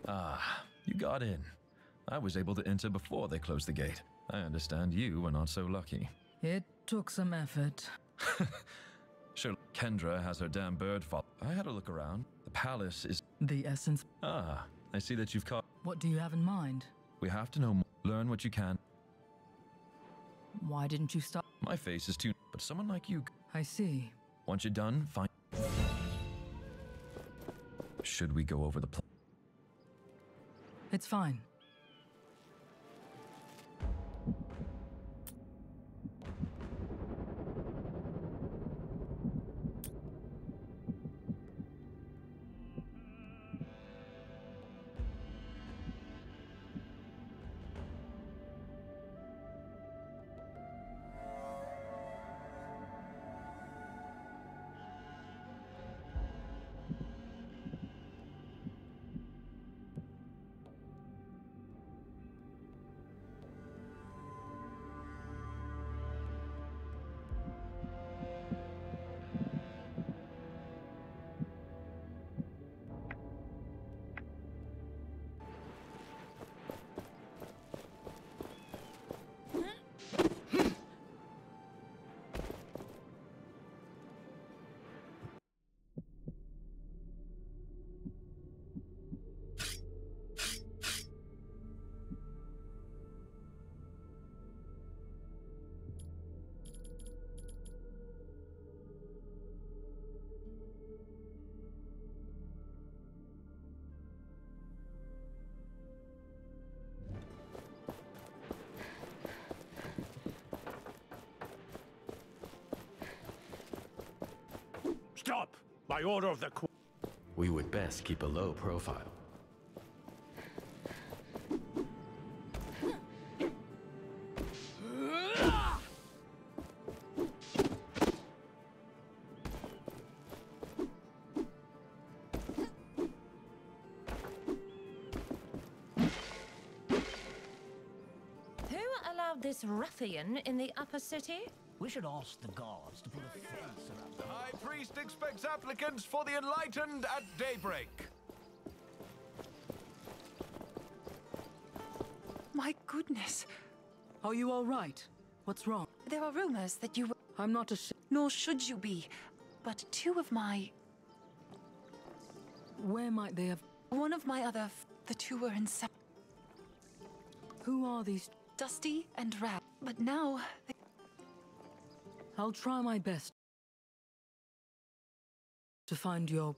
Ah, you got in. I was able to enter before they closed the gate. I understand you were not so lucky. It took some effort. Sure, Kendra has her damn bird fall. I had a look around. The palace is... The essence. Ah, I see that you've caught... What do you have in mind? We have to know more. Learn what you can. Why didn't you stop? My face is too... But someone like you... I see. Once you're done, fine. Should we go over the plan? It's fine. Stop! By order of the Queen. We would best keep a low profile. Who allowed this ruffian in the upper city? We should ask the guards to put a fence around The High Priest expects applicants for the Enlightened at daybreak. My goodness. Are you all right? What's wrong? There are rumors that you were... I'm not ashamed. Nor should you be. But two of my... Where might they have... One of my other... The two were in... Who are these? Dusty and Rab. But now... I'll try my best to find your...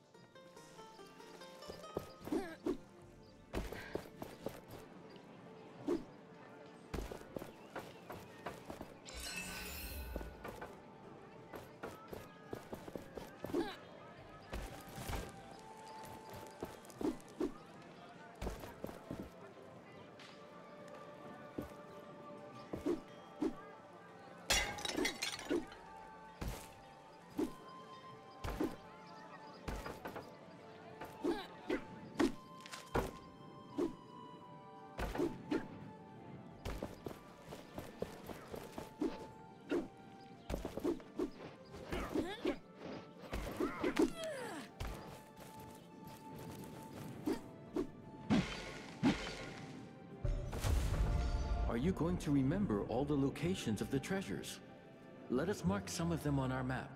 Are you going to remember all the locations of the treasures? Let us mark some of them on our map.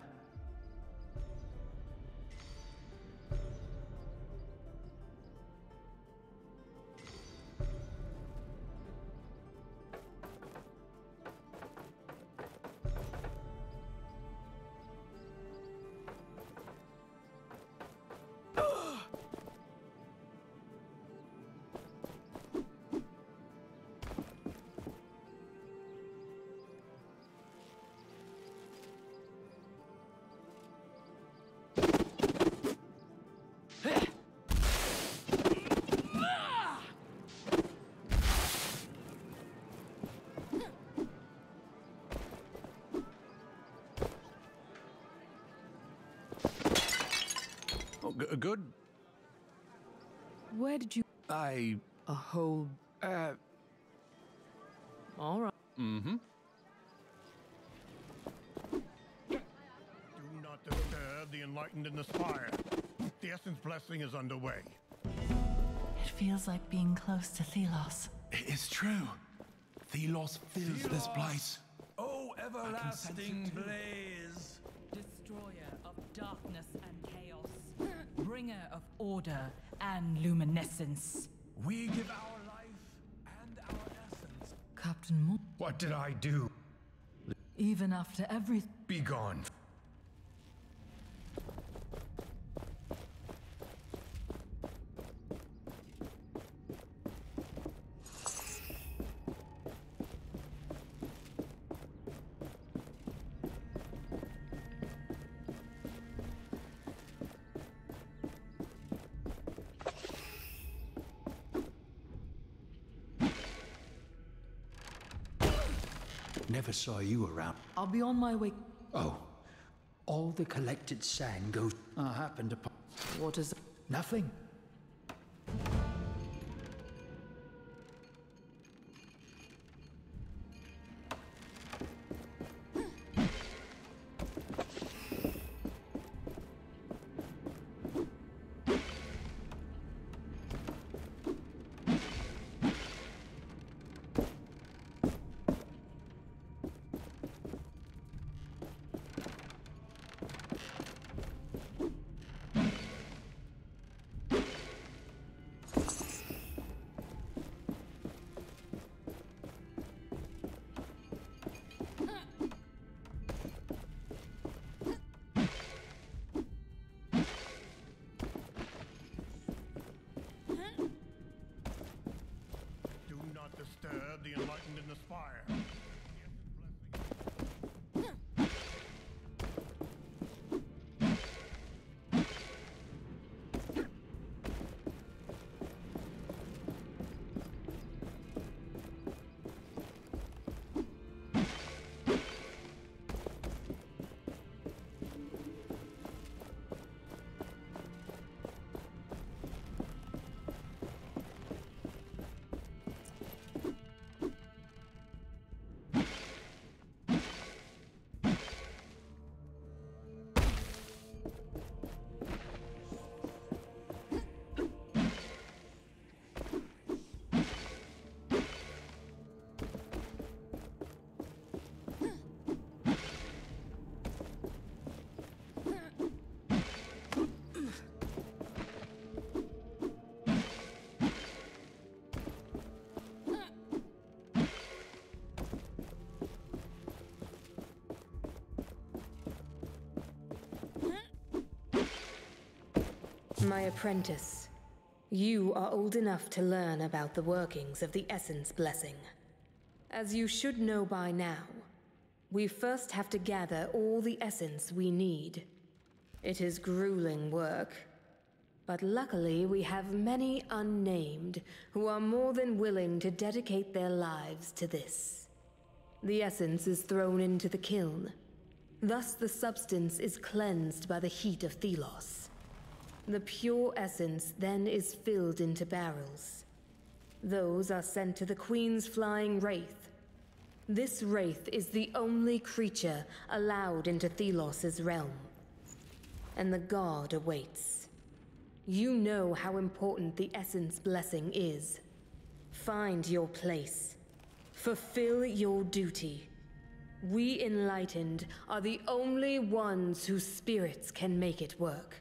Oh, good. Where did you... I... A whole... All right. Mm-hmm. Do not disturb the Enlightened in the spire. The Essence Blessing is underway. It feels like being close to Thelos. It is true. Thelos fills this place. Oh, everlasting it too. blaze! Destroyer of darkness and chaos. Bringer of order and luminescence. We give our life and our essence. Captain Mo. What did I do? Even after everything. Be gone. Never saw you around. I'll be on my way. Oh, all the collected sand goes. I happened upon. What is. Nothing. Do not disturb the enlightened in the spire. My apprentice, you are old enough to learn about the workings of the Essence Blessing. As you should know by now, we first have to gather all the essence we need. It is grueling work, but luckily we have many unnamed who are more than willing to dedicate their lives to this. The essence is thrown into the kiln. Thus the substance is cleansed by the heat of Thelos. The pure essence then is filled into barrels. Those are sent to the Queen's flying wraith. This wraith is the only creature allowed into Thelos' realm. And the guard awaits. You know how important the Essence Blessing is. Find your place. Fulfill your duty. We Enlightened are the only ones whose spirits can make it work.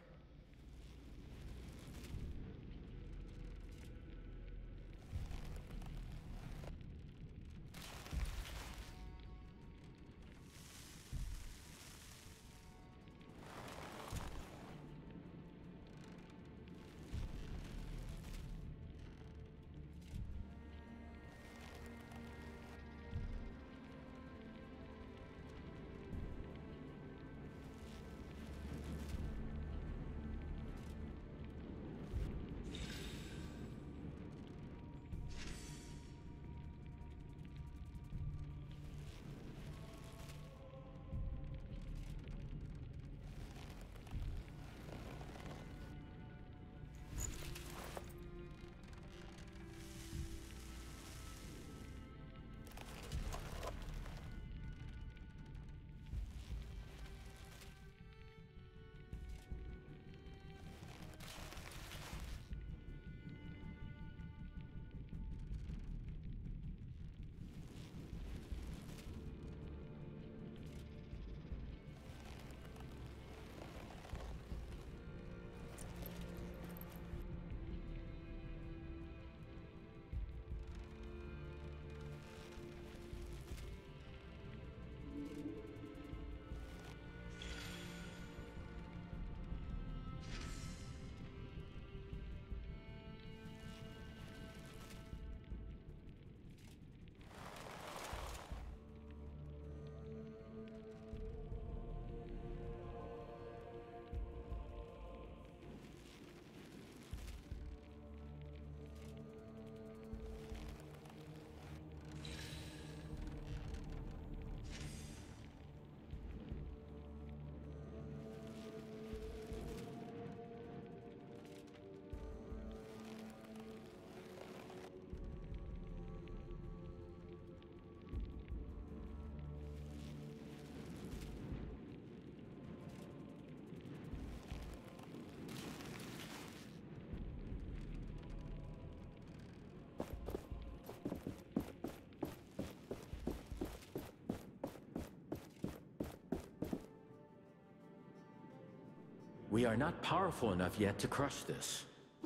We are not powerful enough yet to crush this.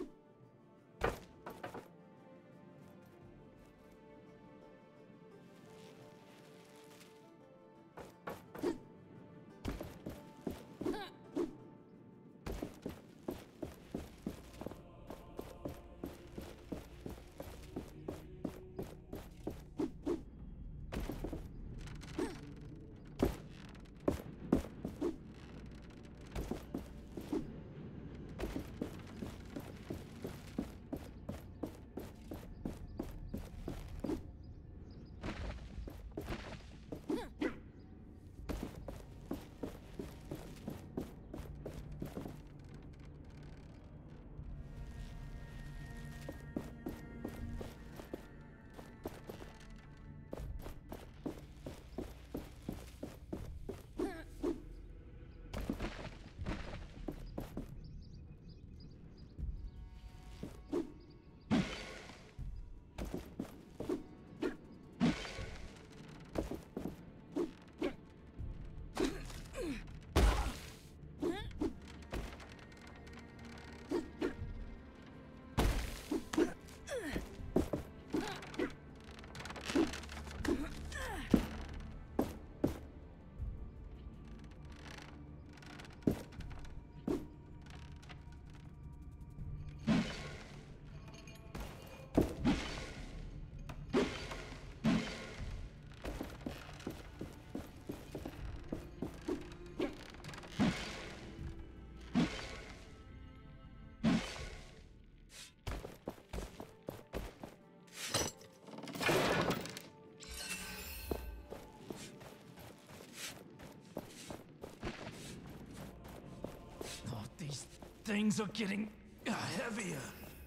Things are getting heavier.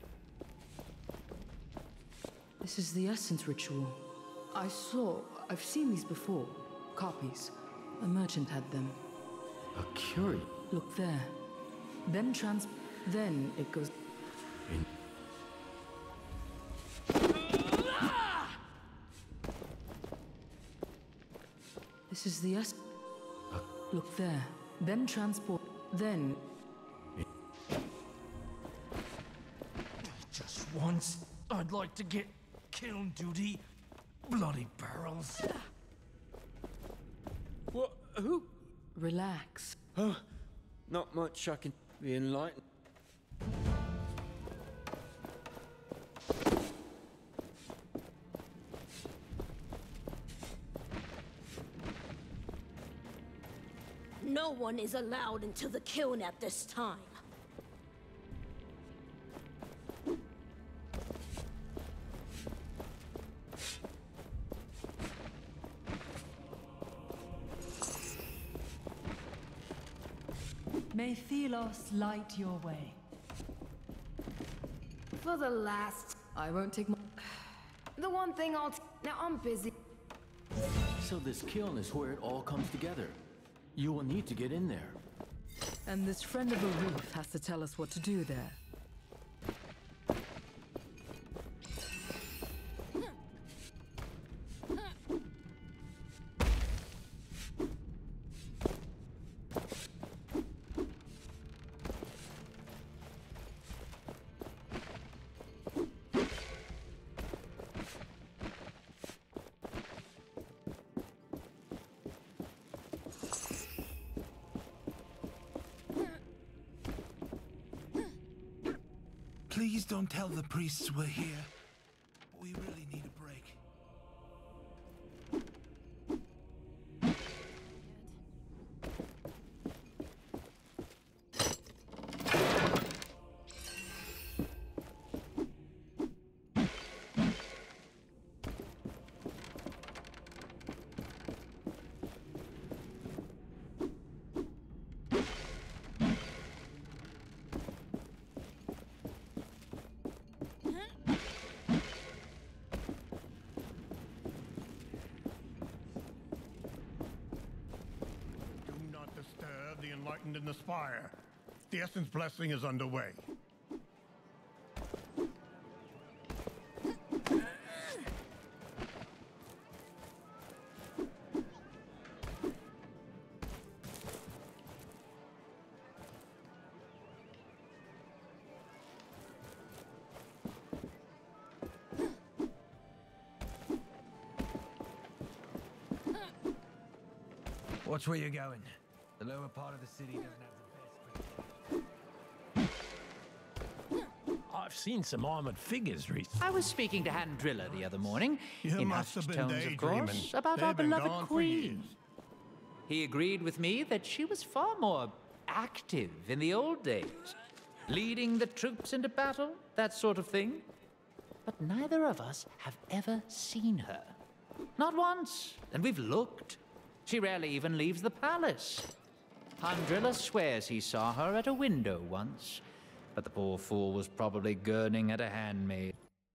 This is the Essence ritual. I've seen these before. Copies. A merchant had them. A curie? Look there. Then it goes... This is the Essence. Look there. Then transport... Then... Just once, I'd like to get kiln duty. Bloody barrels. What? Who? Relax. Oh, not much I can be enlightened. No one is allowed into the kiln at this time. May Thelos light your way. For the last... I won't take my... The one thing now I'm busy. So this kiln is where it all comes together. You will need to get in there. And this friend of Aruf has to tell us what to do there. Please don't tell the priests we're here. We really need a break. The enlightened in the spire. The Essence blessing is underway. Watch where you're going. The lower part of the city doesn't have the best... I've seen some armored figures recently. I was speaking to Han Driller the other morning, You in must hushed have been tones, of daydreaming. course, about They've our been beloved gone for queen. years. He agreed with me that she was far more active in the old days, leading the troops into battle, that sort of thing. But neither of us have ever seen her. Not once, and we've looked. She rarely even leaves the palace. Han Driller swears he saw her at a window once, but the poor fool was probably gurning at a handmaid.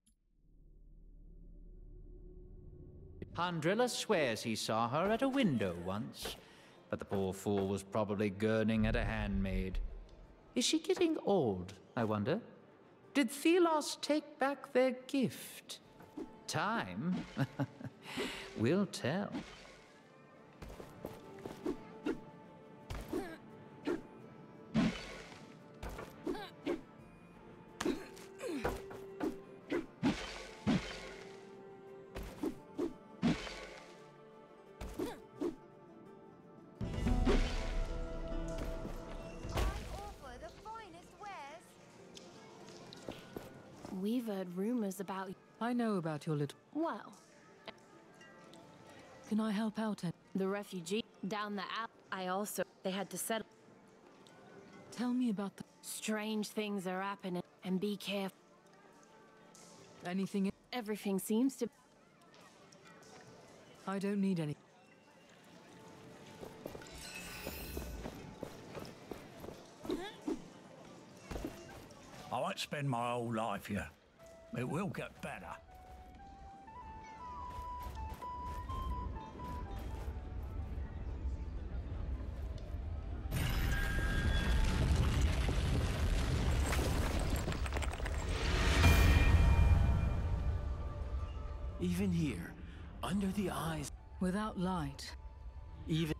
Han Driller swears he saw her at a window once, but the poor fool was probably gurning at a handmaid. Is she getting old, I wonder? Did Thelos take back their gift? Time will tell. We've heard rumors about you. I know about your little... Well, Can I help out? the refugee down the alley. I also... They had to settle. Tell me about the... Strange things are happening, and be careful. Anything... Everything seems to... I don't need any... I won't spend my whole life here. It will get better. Even here, under the eyes... Without light. Even...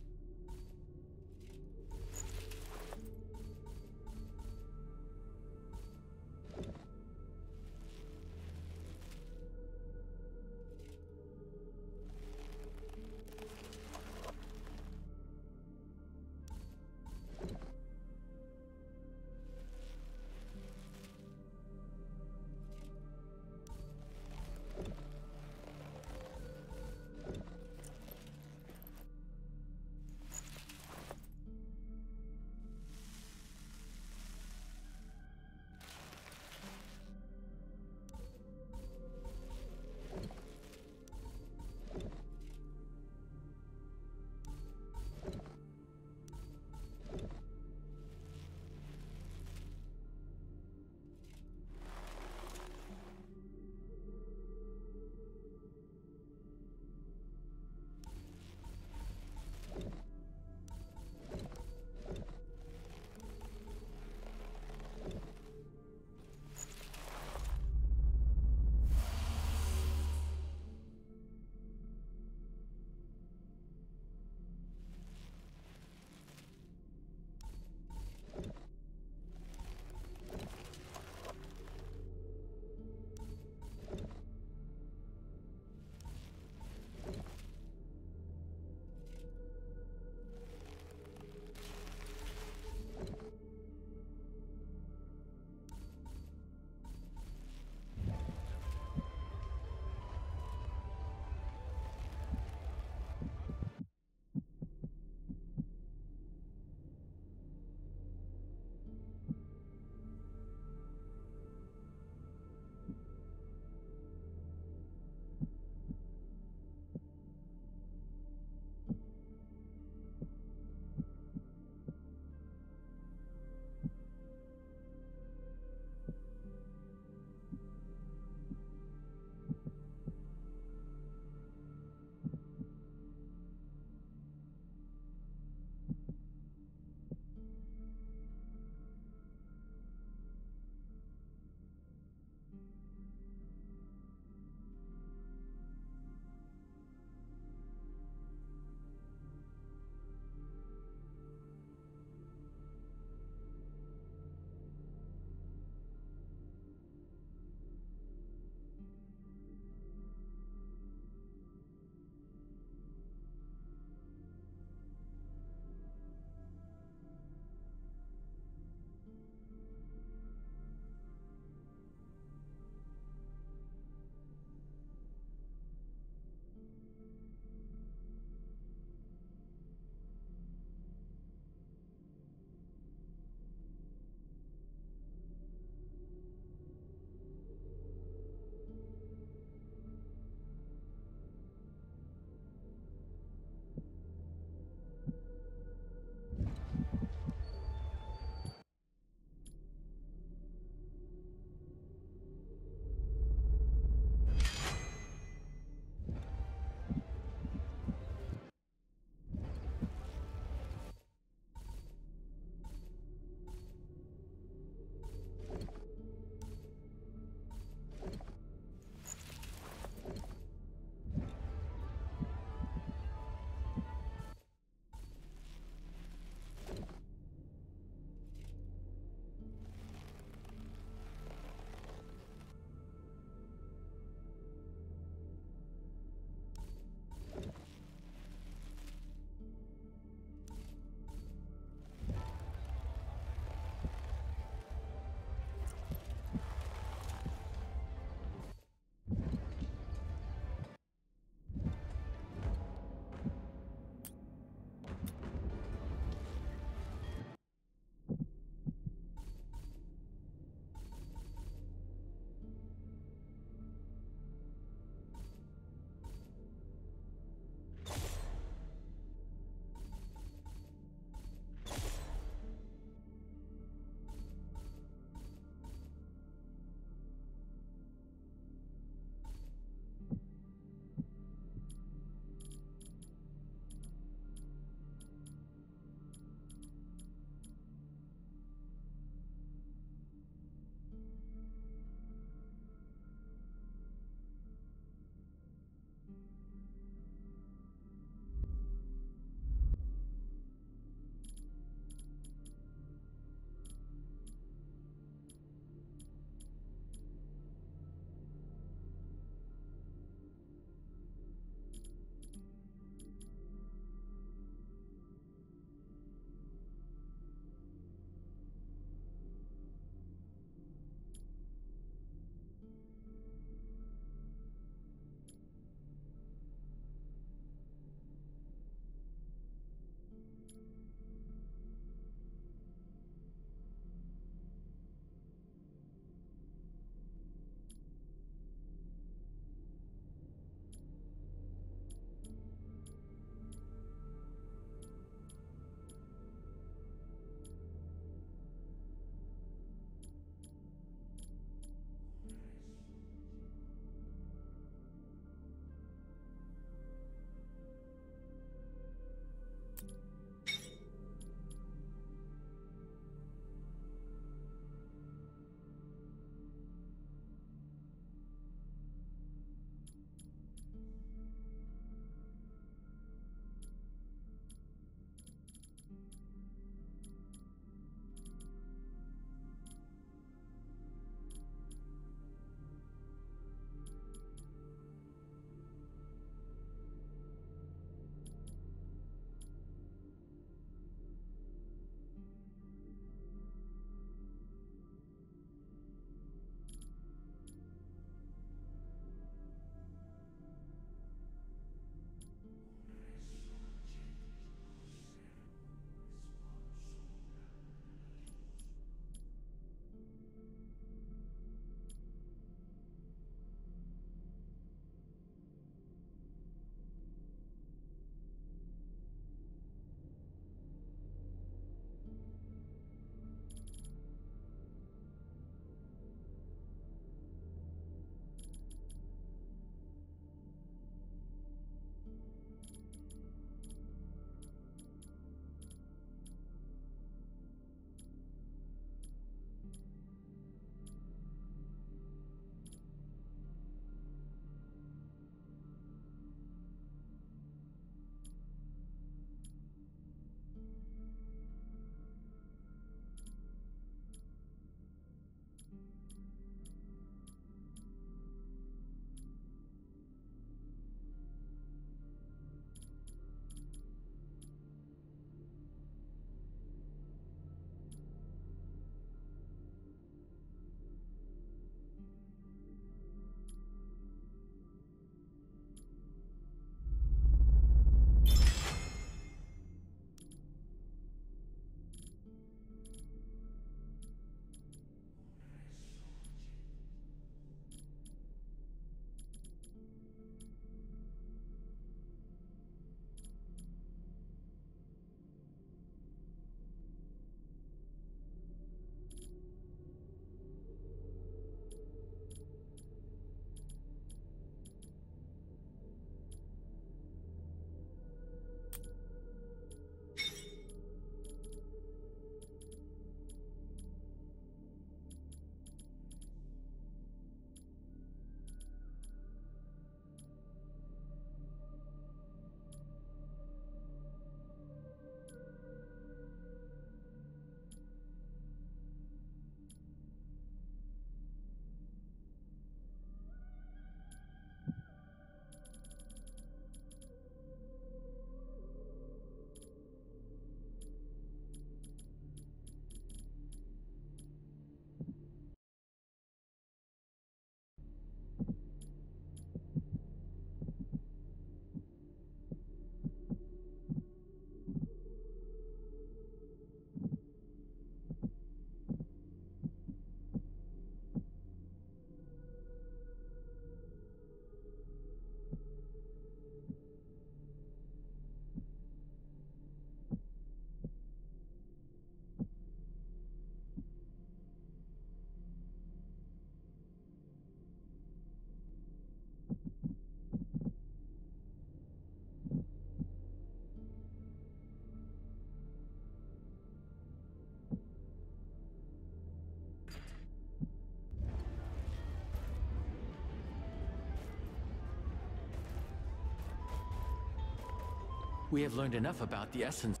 We have learned enough about the essence.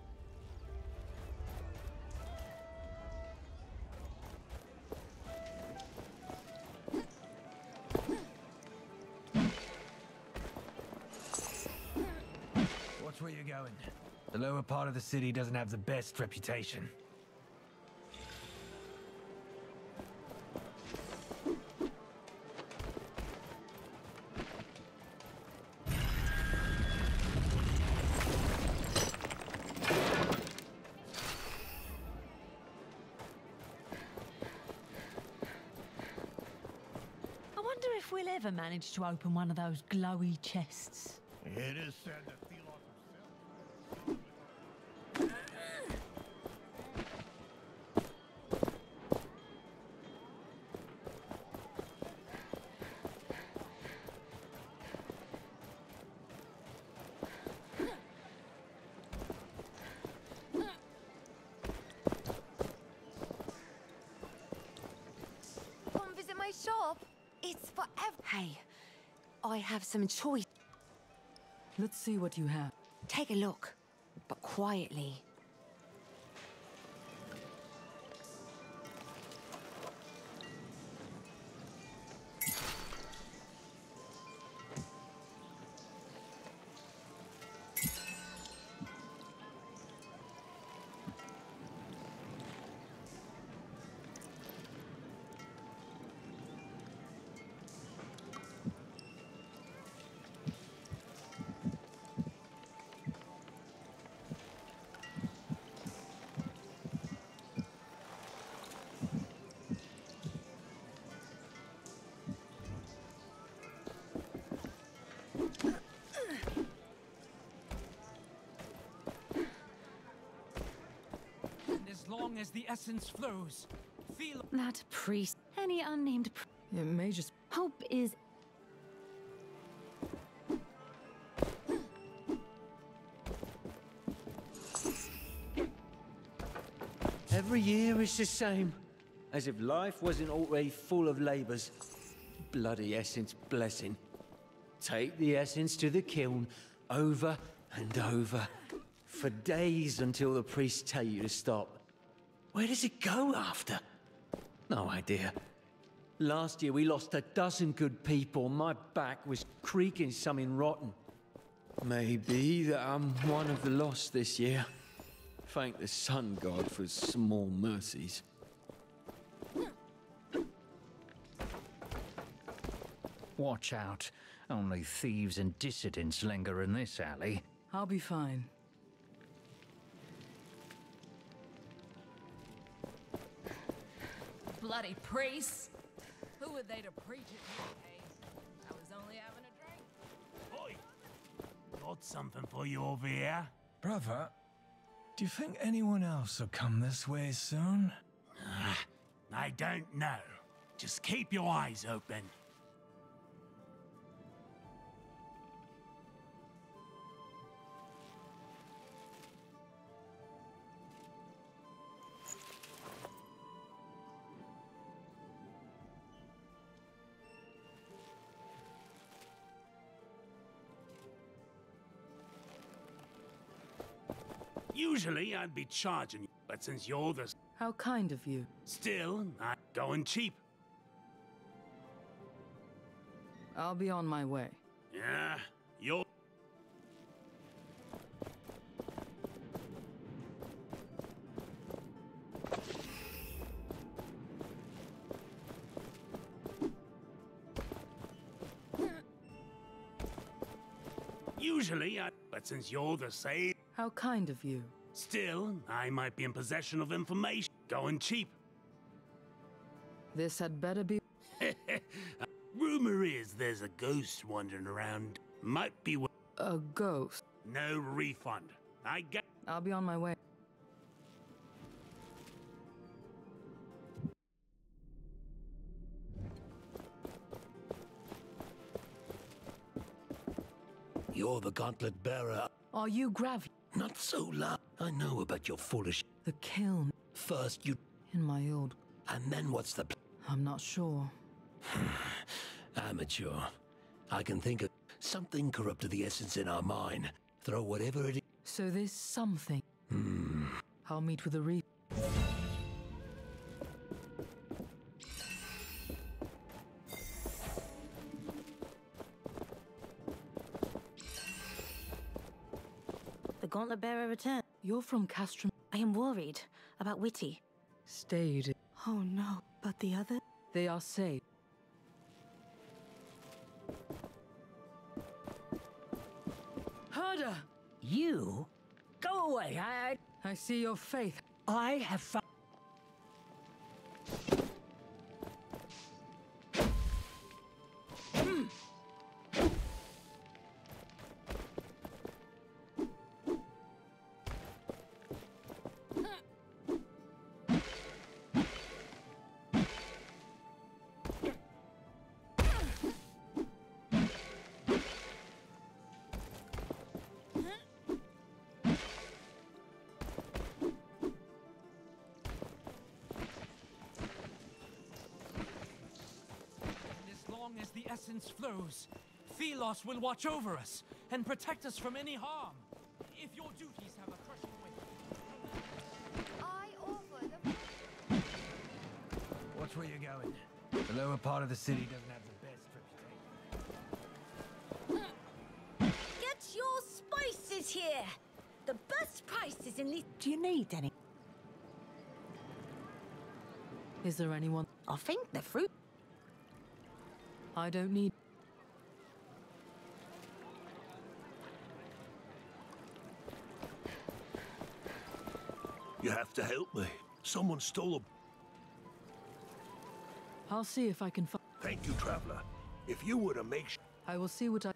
Watch where you're going. The lower part of the city doesn't have the best reputation. I wonder if we'll ever manage to open one of those glowy chests. It is said that Thelos himself... Come visit my shop. It's forever. Hey, I have some choice. Let's see what you have. Take a look, but quietly. As long as the essence flows, feel That priest. Any unnamed It may just... Hope is... Every year is the same, as if life wasn't already full of labours. Bloody essence blessing. Take the essence to the kiln, over and over, for days until the priests tell you to stop. Where does it go after? No idea. Last year we lost 12 good people. My back was creaking something rotten. Maybe that I'm one of the lost this year. Thank the sun god for his small mercies. Watch out. Only thieves and dissidents linger in this alley. I'll be fine. Bloody priests! Who were they to preach at me, eh? I was only having a drink. Oi! Got something for you over here? Brother, do you think anyone else will come this way soon? I don't know. Just keep your eyes open. Usually I'd be charging you, but since you're the... How kind of you. Still, I'm going cheap. I'll be on my way. Yeah, you're... Usually but since you're the same... How kind of you. Still, I might be in possession of information. Going cheap. This had better be... Rumor is there's a ghost wandering around. Might be... A ghost? No refund. I get... I'll be on my way. You're the gauntlet bearer. Are you Grav? Not so loud. I know about your foolish... The kiln. First you... In my old... And then what's the... I'm not sure. Amateur. I can think of... Something corrupted the essence in our mine. Throw whatever it is. So there's something. I'll meet with the Reaper. The Gauntlet Bearer returned. You're from Castrum. I am worried about Witty. Stayed. Oh no, but the other? They are safe. Herder! You? Go away. I see your faith. I have found. As the essence flows, Thelos will watch over us and protect us from any harm. If your duties have a crushing weight. I offer the... Watch where you're going. The lower part of the city doesn't have the best reputation. Get your spices here! The best prices in the... Do you need any? Is there anyone? I think the fruit... I don't need... You have to help me. Someone stole a... I'll see if I can find... Thank you, Traveler. If you were to make sure... I will see what I...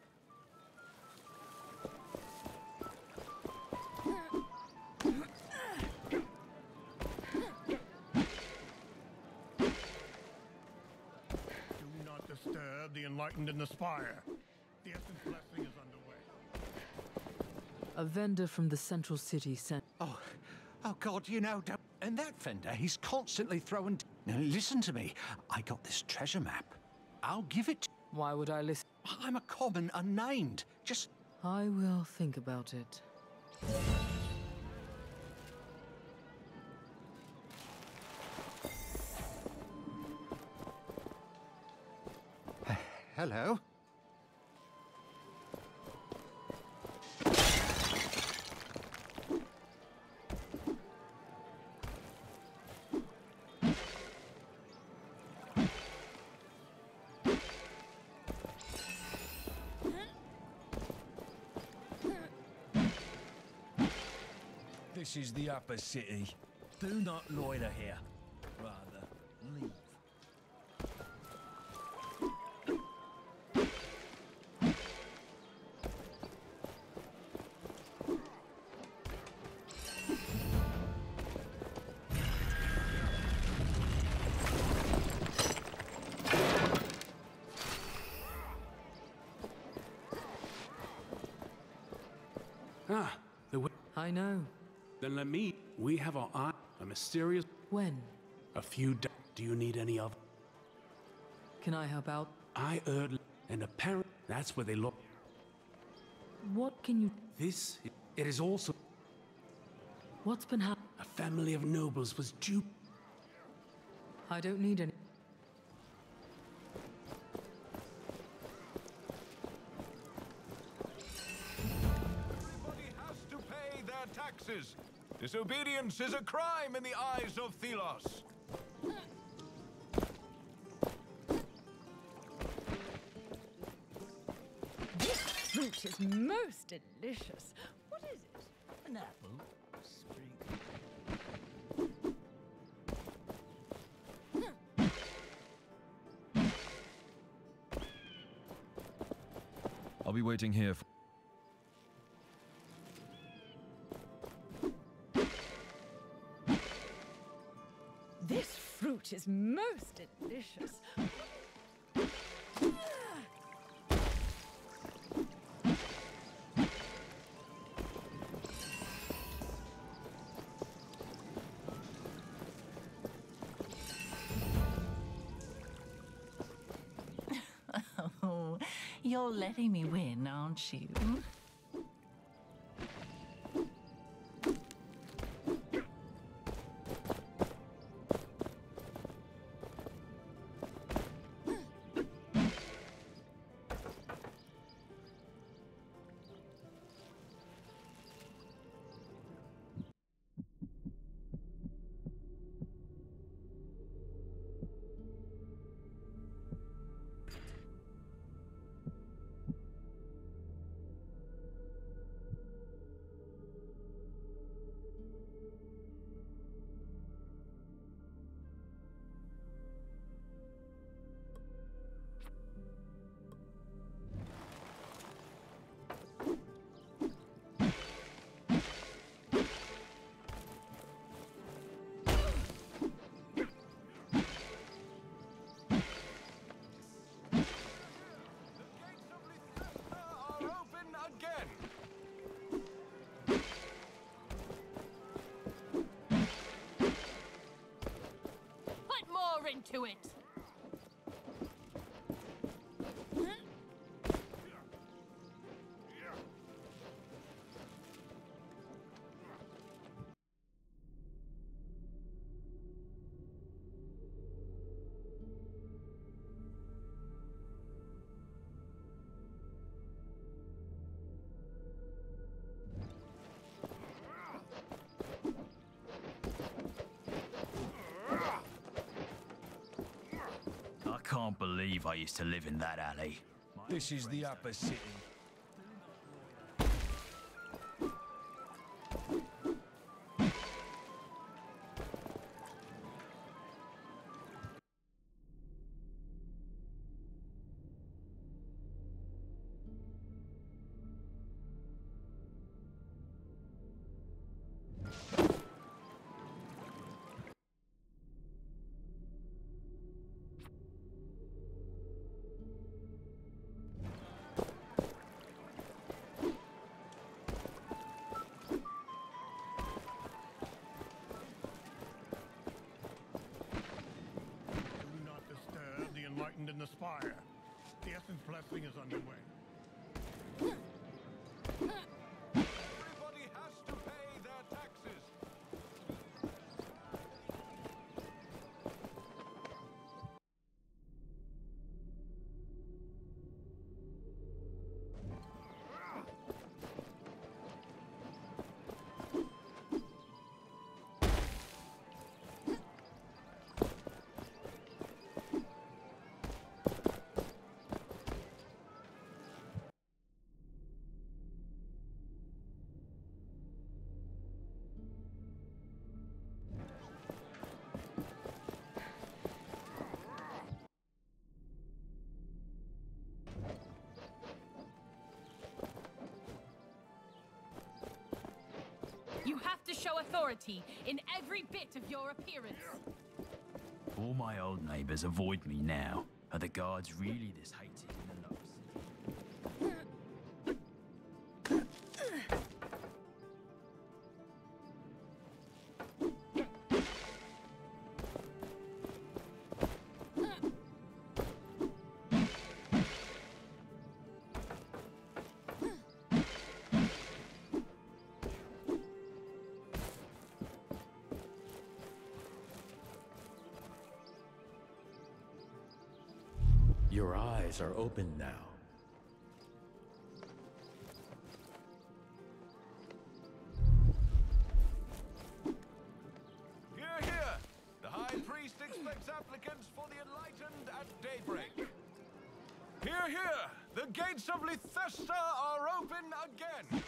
Disturb the enlightened in the spire. The Essence Blessing is underway. A vendor from the central city sent... Oh God, you know, don't... And that vendor, he's constantly throwing... Now listen to me. I got this treasure map. I'll give it... Why would I listen? I'm a common unnamed. Just... I will think about it. Hello? This is the upper city. Do not loiter here. Rather, leave. I know. Then let me. We have our eye. A mysterious. When? A few. Do you need any of? Can I help out? I heard, and apparently that's where they look. What can you... This. It is also. What's been happening? A family of nobles was due. I don't need any... Taxes. Disobedience is a crime in the eyes of Thelos. This fruit is most delicious. What is it? An apple. I'll be waiting here for... This fruit is most delicious. Oh, you're letting me win, aren't you? to it. I can't believe I used to live in that alley. This is the upper city. Enlightened in the spire. The Essence Blessing is underway. Everybody has to pay their taxes. You have to show authority in every bit of your appearance. All my old neighbors avoid me now. Are the guards really this hated in the lower city? Your eyes are open now. Hear, hear! The High Priest expects applicants for the Enlightened at daybreak. Hear, hear! The gates of Lithesta are open again!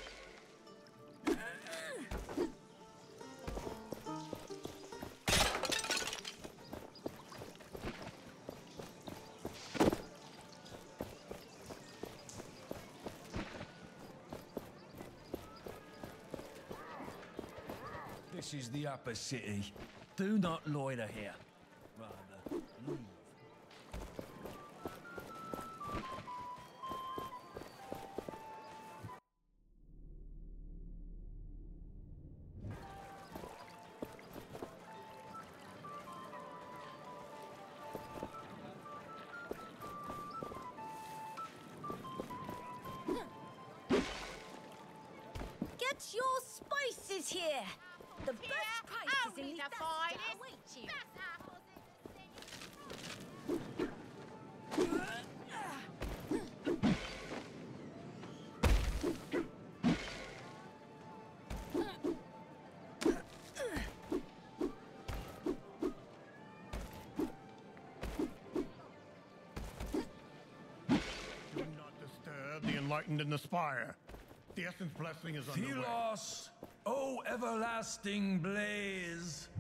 This is the upper city. Do not loiter here. Rather, leave. Get your spices here! The best prices in the await you. Do not disturb the Enlightened in the spire. The Essence Blessing is underway. Thelos, O everlasting blaze!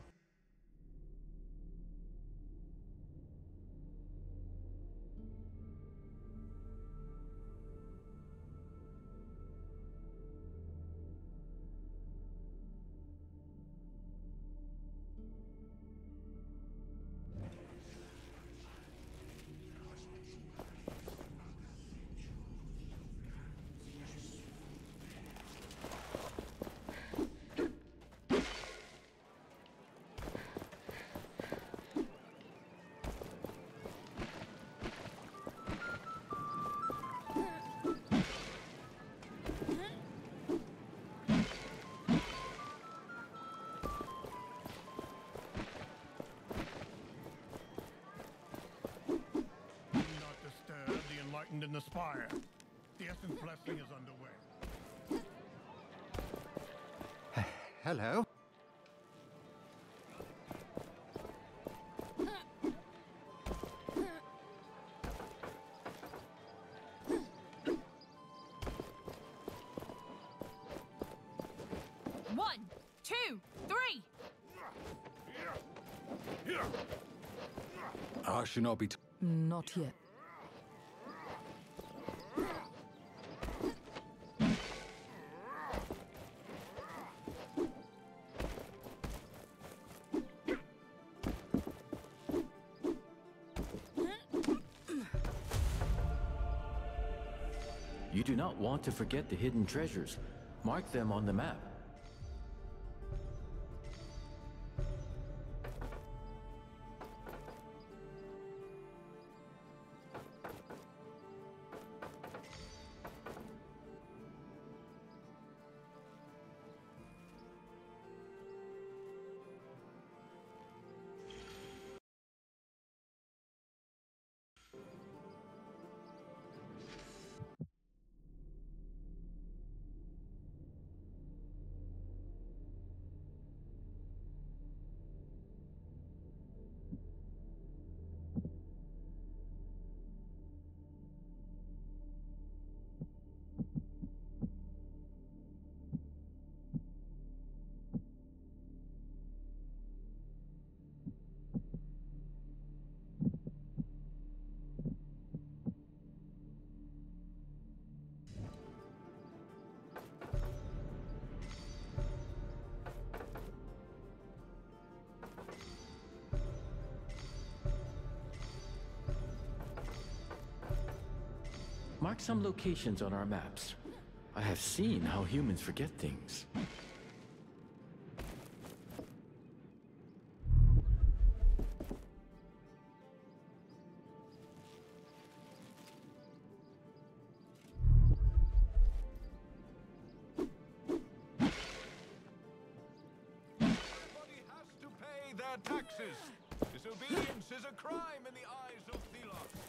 enlightened in the spire. The Essence blessing is underway. Hello? One, two, three. I should not be. Not yet. You do not want to forget the hidden treasures. Mark them on the map. Mark some locations on our maps. I have seen how humans forget things. Everybody has to pay their taxes. Disobedience is a crime in the eyes of Thelos.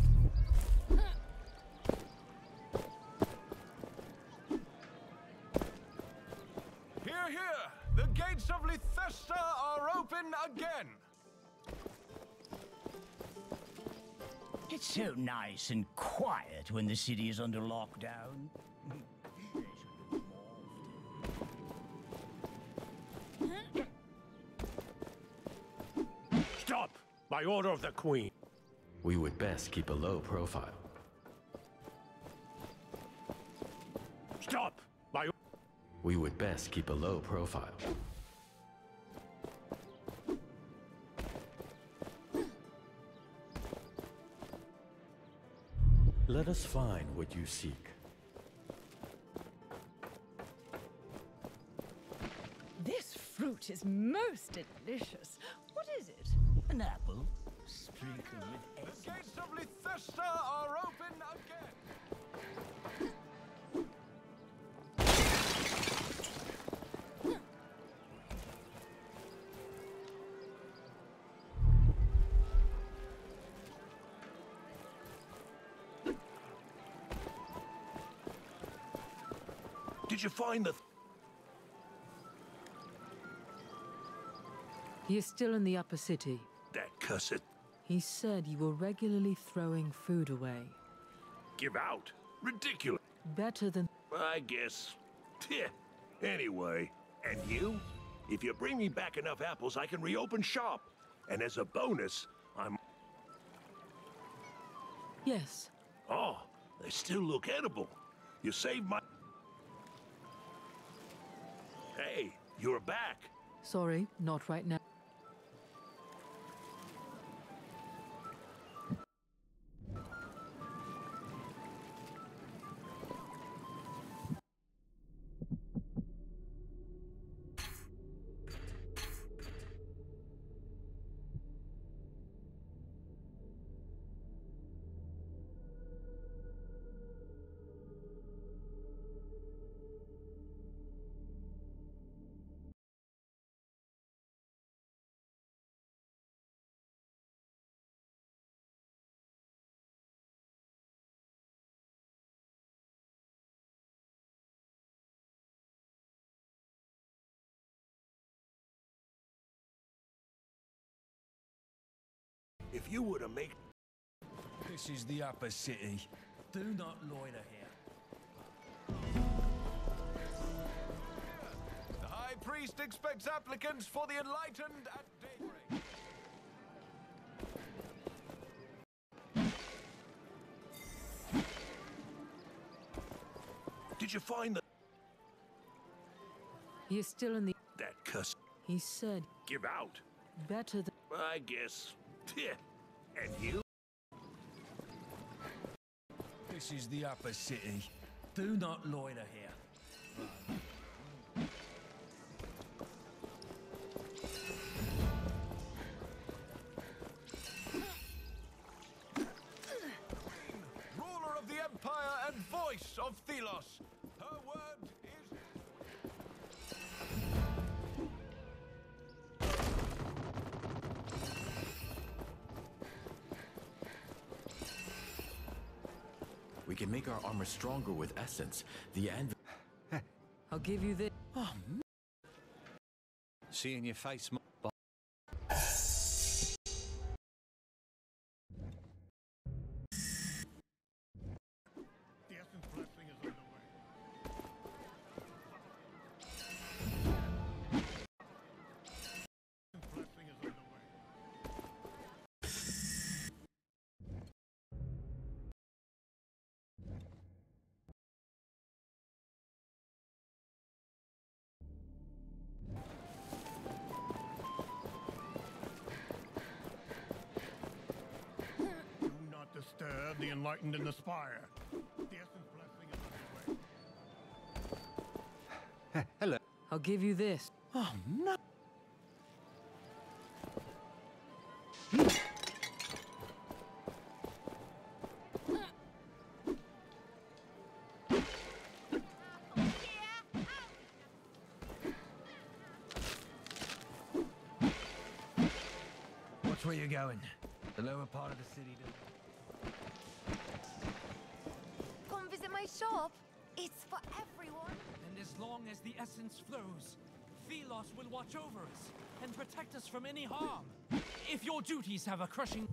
Hear, hear! The gates of Lithesta are open again! It's so nice and quiet when the city is under lockdown. Stop! By order of the Queen. We would best keep a low profile. Stop! By We would best keep a low profile. Let us find what you seek. This fruit is most delicious. What is it? An apple, sprinkled with essence. The gates of Lithesta are open again! Did you find the... He is still in the upper city. That cussed... He said you were regularly throwing food away. Give out. Ridiculous. Better than... I guess. Yeah. Anyway, and you? If you bring me back enough apples, I can reopen shop. And as a bonus, I'm... Yes. Oh, they still look edible. You saved my... Hey, you're back. Sorry, not right now. If you were to make... This is the upper city. Do not loiter here. The High Priest expects applicants for the Enlightened at daybreak. Did you find the... He is still in the... That cuss... He said... Give out. Better than... I guess. And you? This is the upper city. Do not loiter here. Ruler of the Empire and voice of Thelos. Her word is... We can make our armor stronger with essence. The anvil... I'll give you this. Oh, seeing your face... The Essence blessing is underway. Essence blessing is underway. Do not disturb the enlightened in the spire. The Essence blessing is underway. Hello. I'll give you this. Oh, no. Watch where you're going. The lower part of the city. Come visit my shop. It's for everyone. And as long as the essence flows, Thelos will watch over us and protect us from any harm. If your duties have a crushing...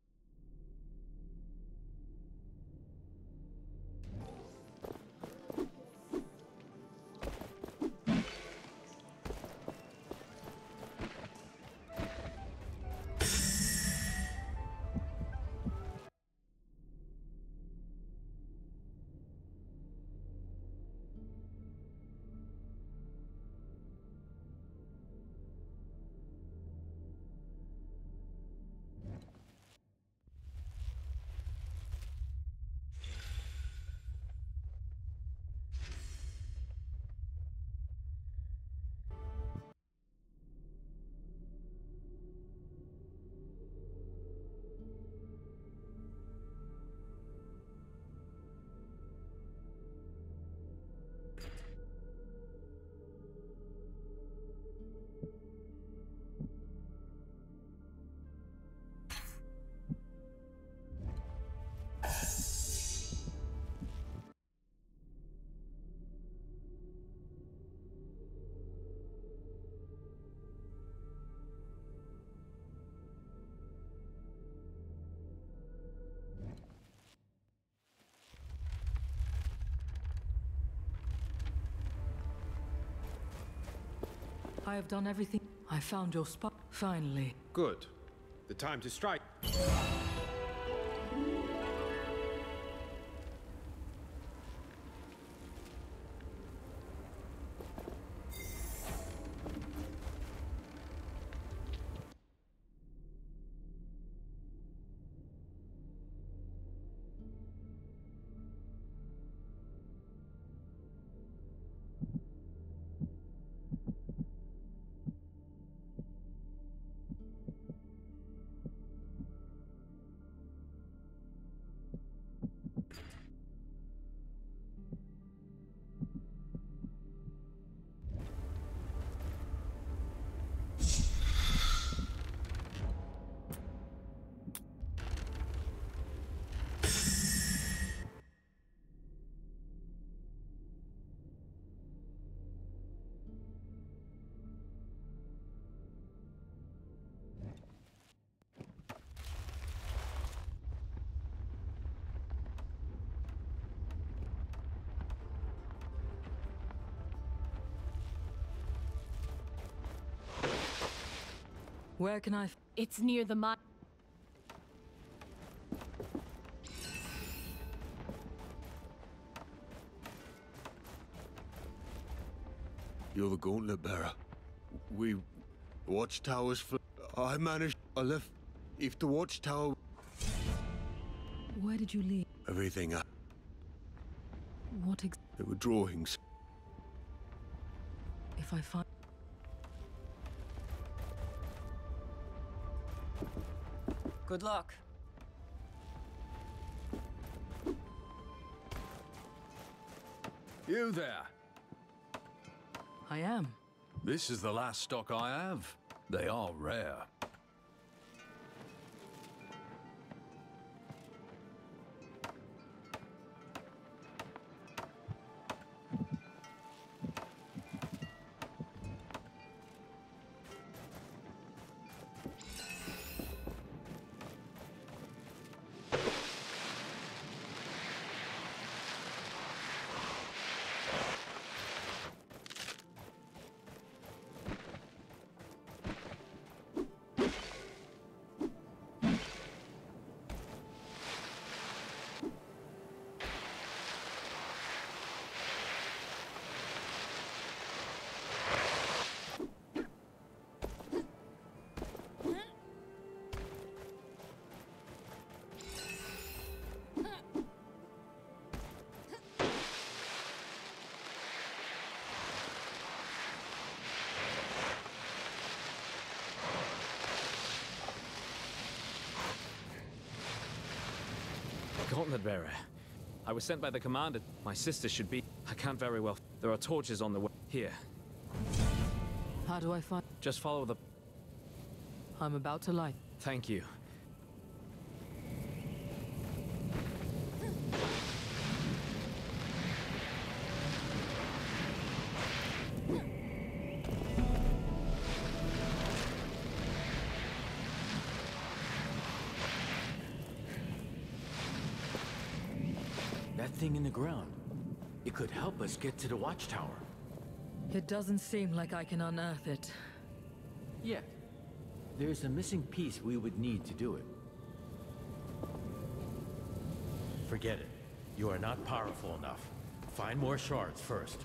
I have done everything. I found your spot. Finally. Good. The time to strike. Where can I... It's near the mine. You're the gauntlet bearer. We... Watchtowers... I managed... I left... If the watchtower... Where did you leave? Everything up. What There were drawings. If I find... Good luck. You there. I am. This is the last stock I have. They are rare. Gauntlet bearer. I was sent by the commander. My sister should be... I can't very well... There are torches on the way. Here. How do I find... Just follow the... I'm about to light. Thank you. That thing in the ground. It could help us get to the watchtower. It doesn't seem like I can unearth it. Yet. There's a missing piece we would need to do it. Forget it. You are not powerful enough. Find more shards first.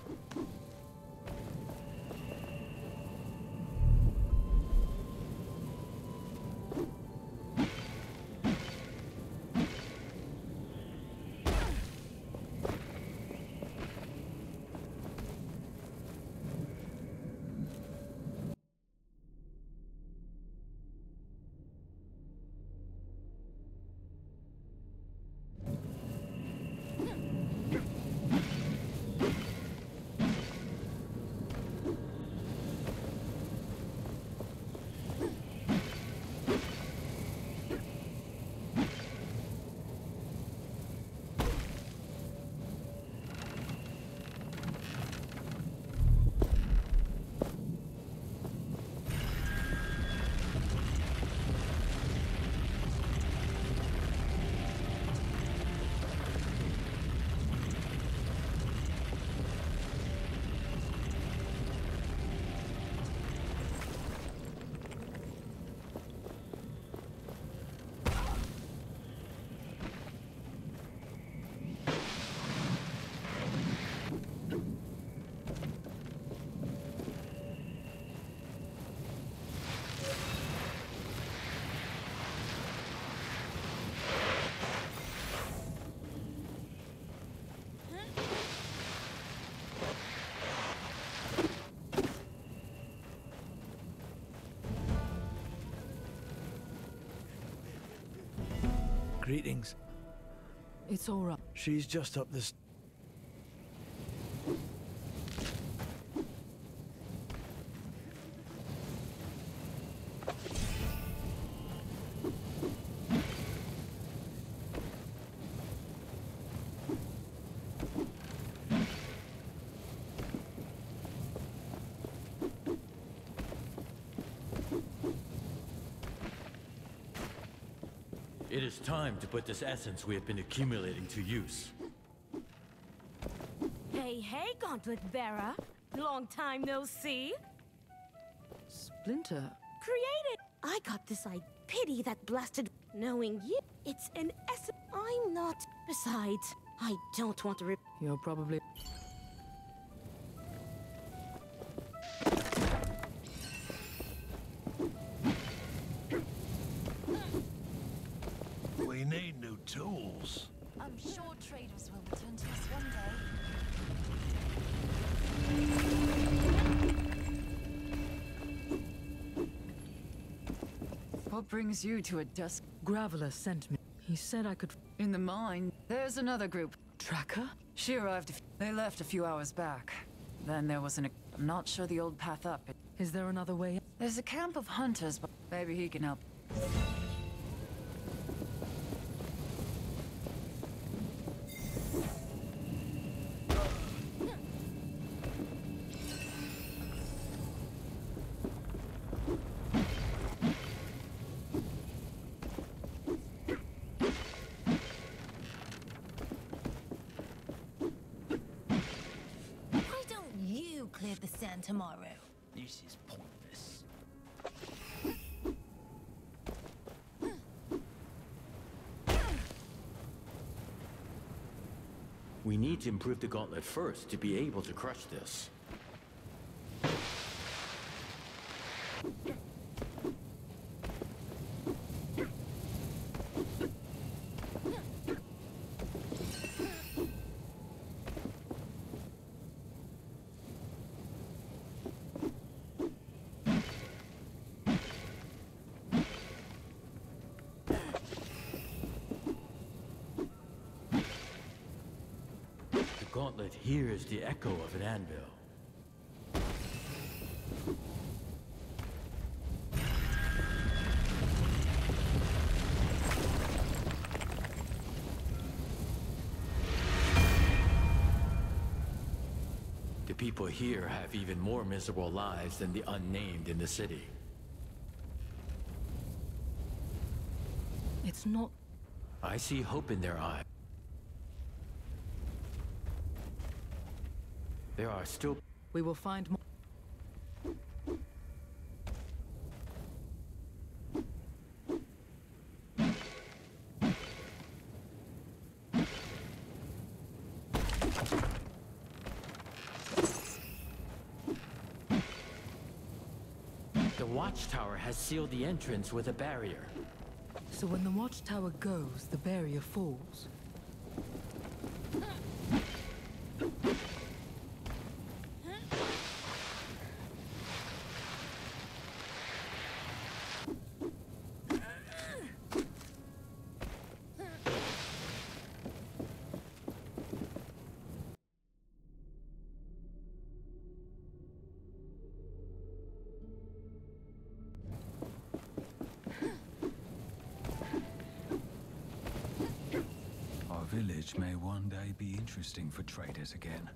Greetings. It's all right. She's just up this... It is time to put this essence we have been accumulating to use. Hey, hey, Gauntlet Bearer. Long time no see. Splinter. Created. I got this pity that blasted knowing you. It's an essence. I'm not. Besides, I don't want to rip. You're probably... We need new tools. I'm sure traders will return to us one day. What brings you to a dusk? Graveler sent me. He said I could... In the mine, there's another group. Tracker? She arrived they left a few hours back. Then there was I'm not sure the old path up. Is there another way? There's a camp of hunters, but maybe he can help. Tomorrow. This is pointless. We need to improve the gauntlet first to be able to crush this. The gauntlet hears the echo of an anvil. The people here have even more miserable lives than the unnamed in the city. It's not... I see hope in their eyes. There are still... We will find more... The watchtower has sealed the entrance with a barrier. So when the watchtower goes, the barrier falls. Village may one day be interesting for traders again.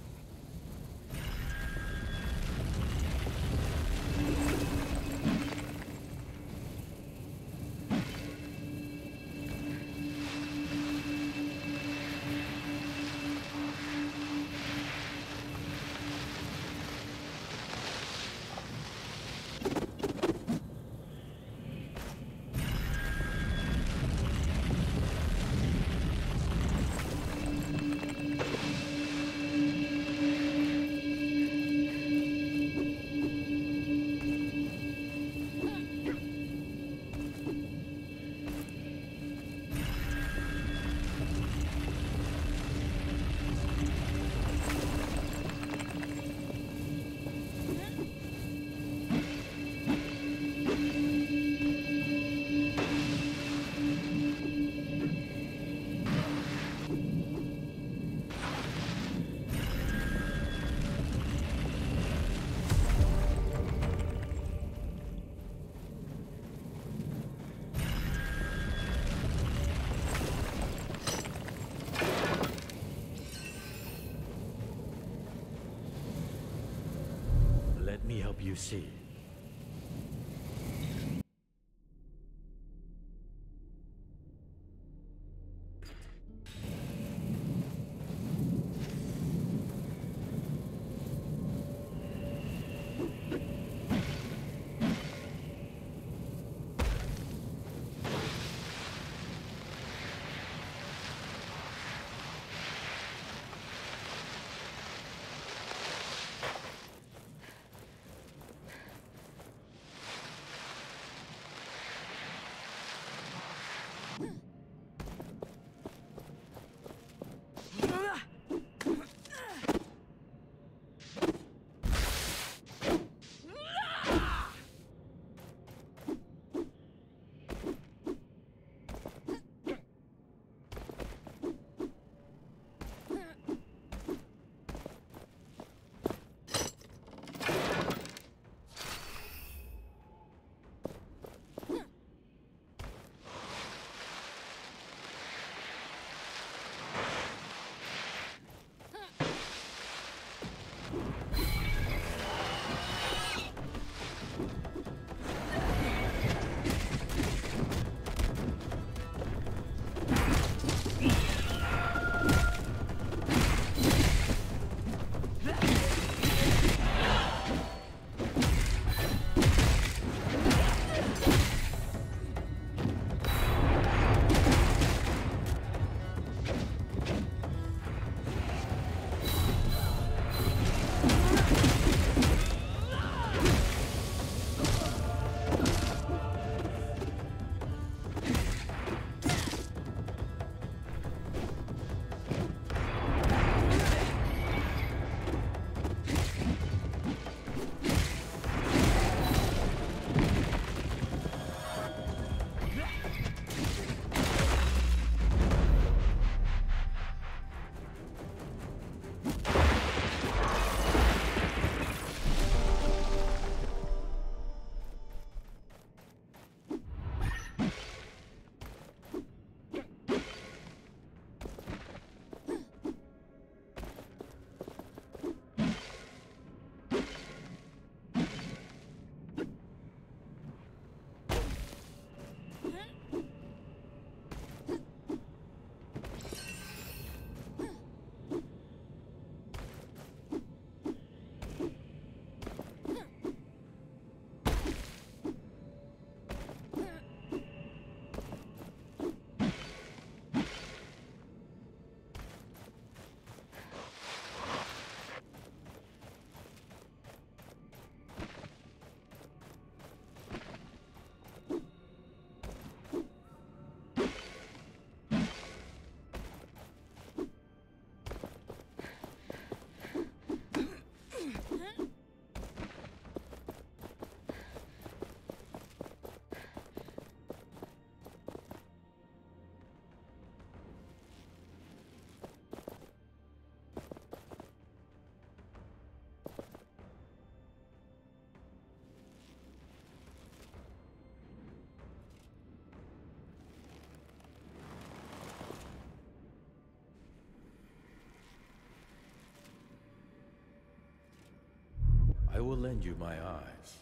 Let me help you see. I will lend you my eyes.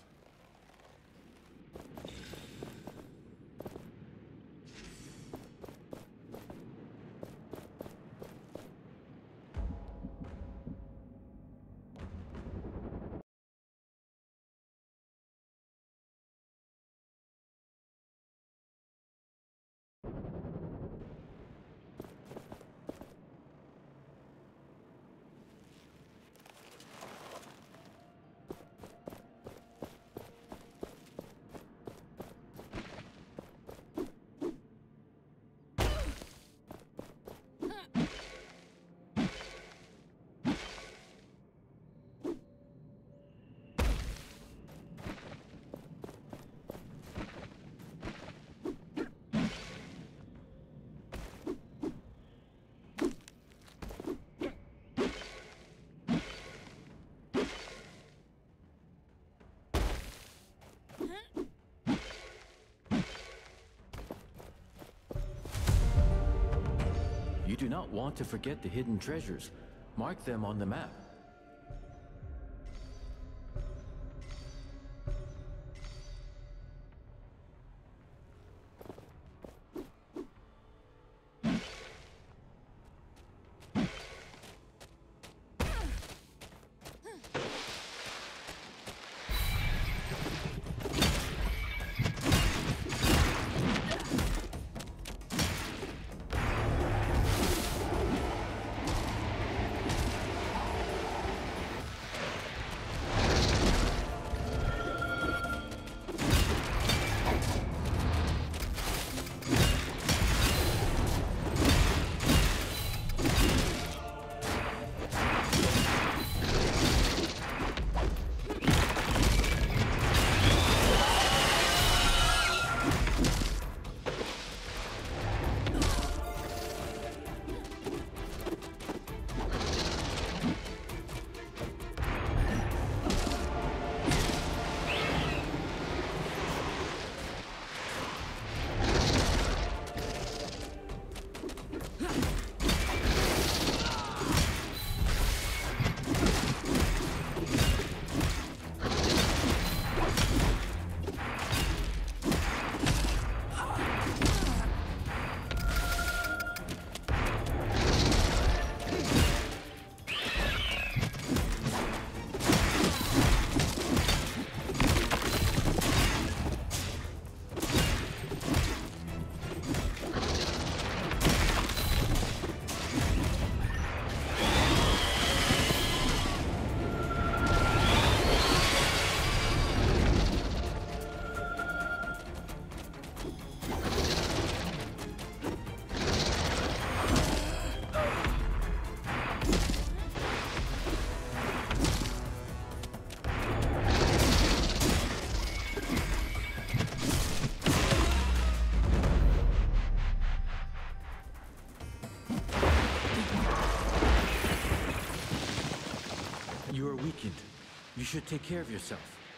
You do not want to forget the hidden treasures. Mark them on the map. You should take care of yourself.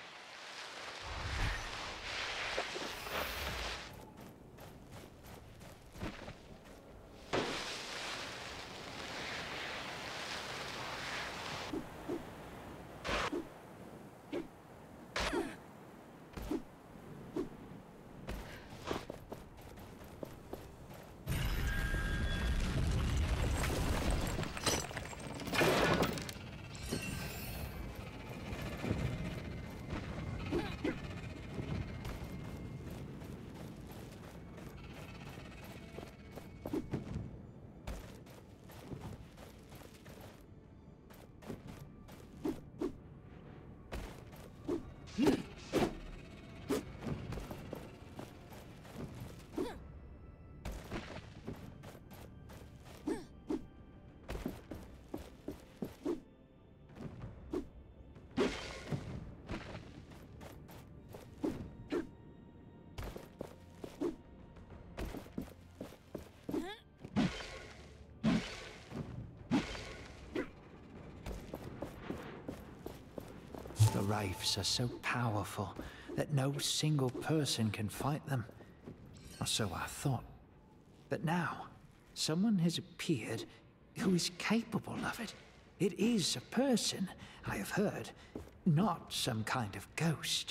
The Wraiths are so powerful that no single person can fight them. Or so I thought. But now, someone has appeared who is capable of it. It is a person, I have heard, not some kind of ghost.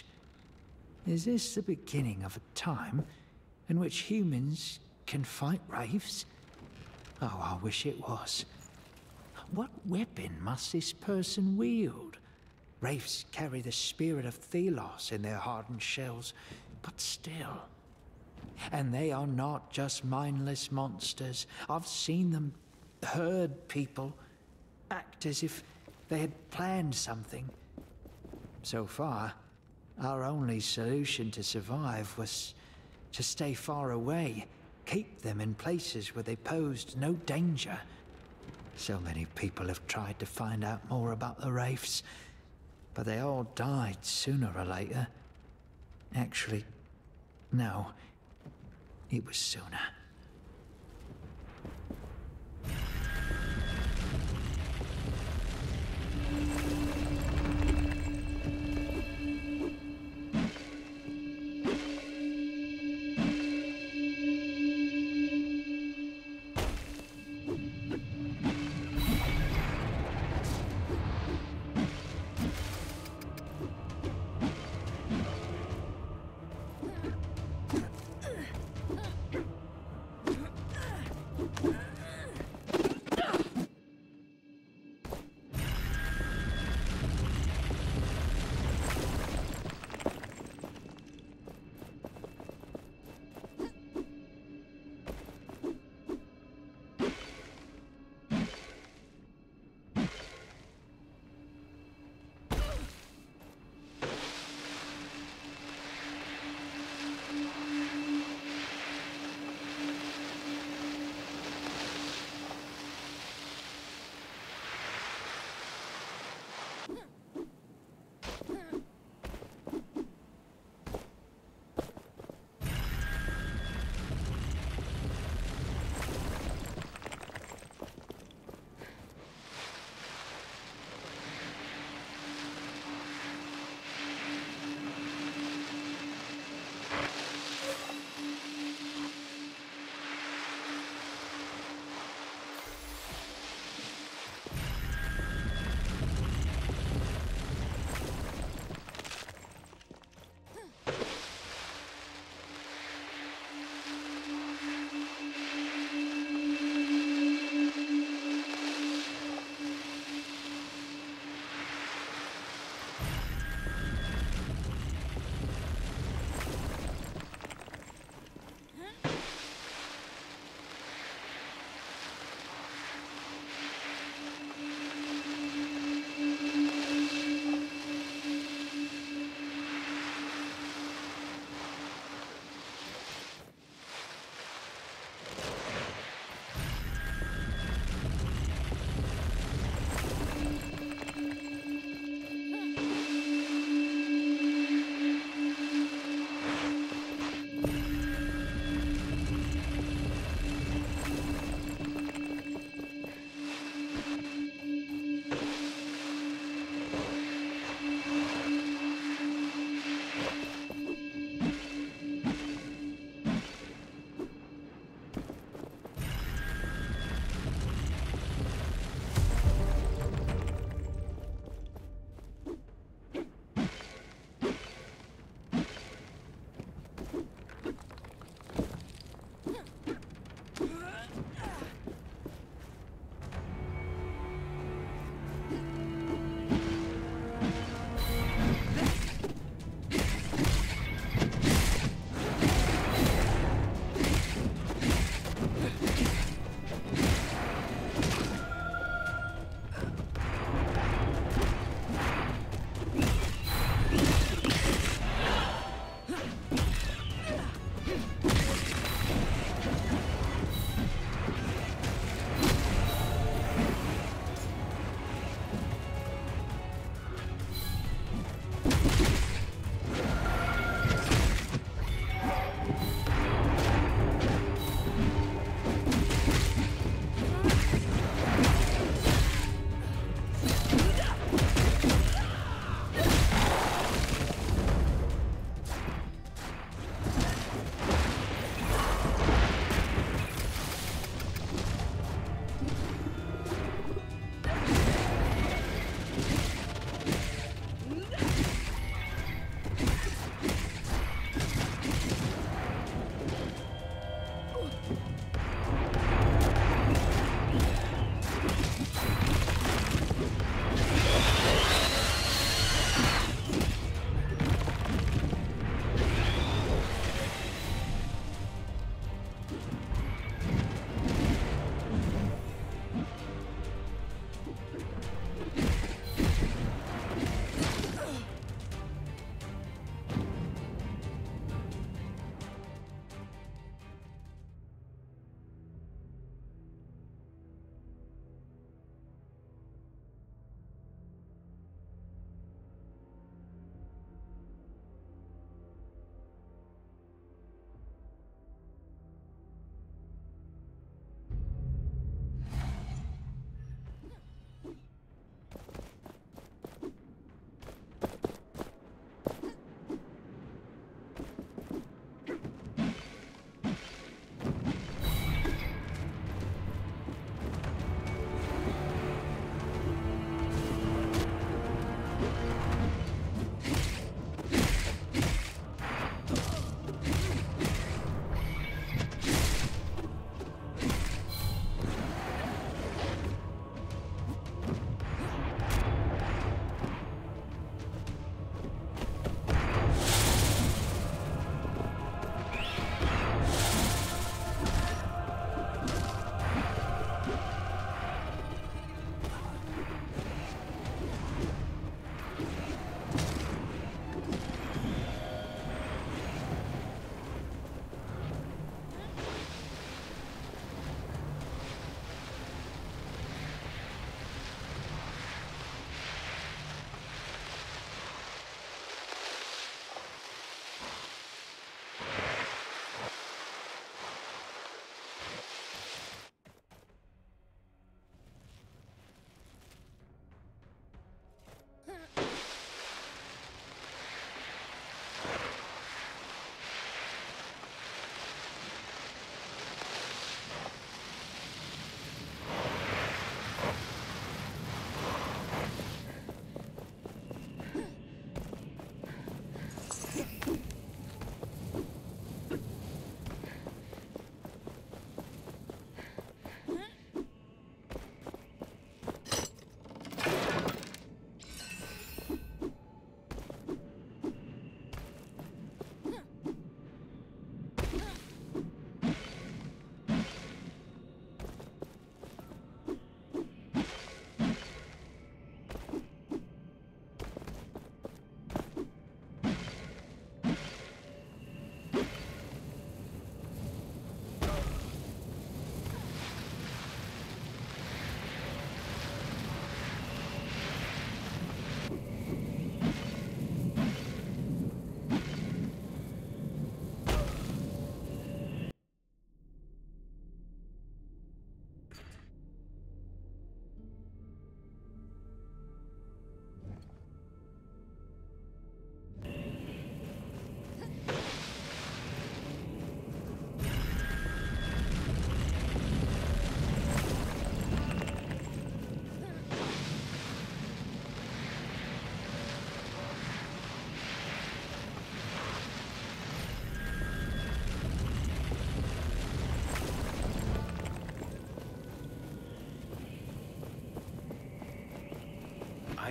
Is this the beginning of a time in which humans can fight Wraiths? Oh, I wish it was. What weapon must this person wield? Wraiths carry the spirit of Thelos in their hardened shells, but still. And they are not just mindless monsters. I've seen them, heard people, act as if they had planned something. So far, our only solution to survive was to stay far away, keep them in places where they posed no danger. So many people have tried to find out more about the Wraiths, but they all died sooner or later. Actually, no. It was sooner.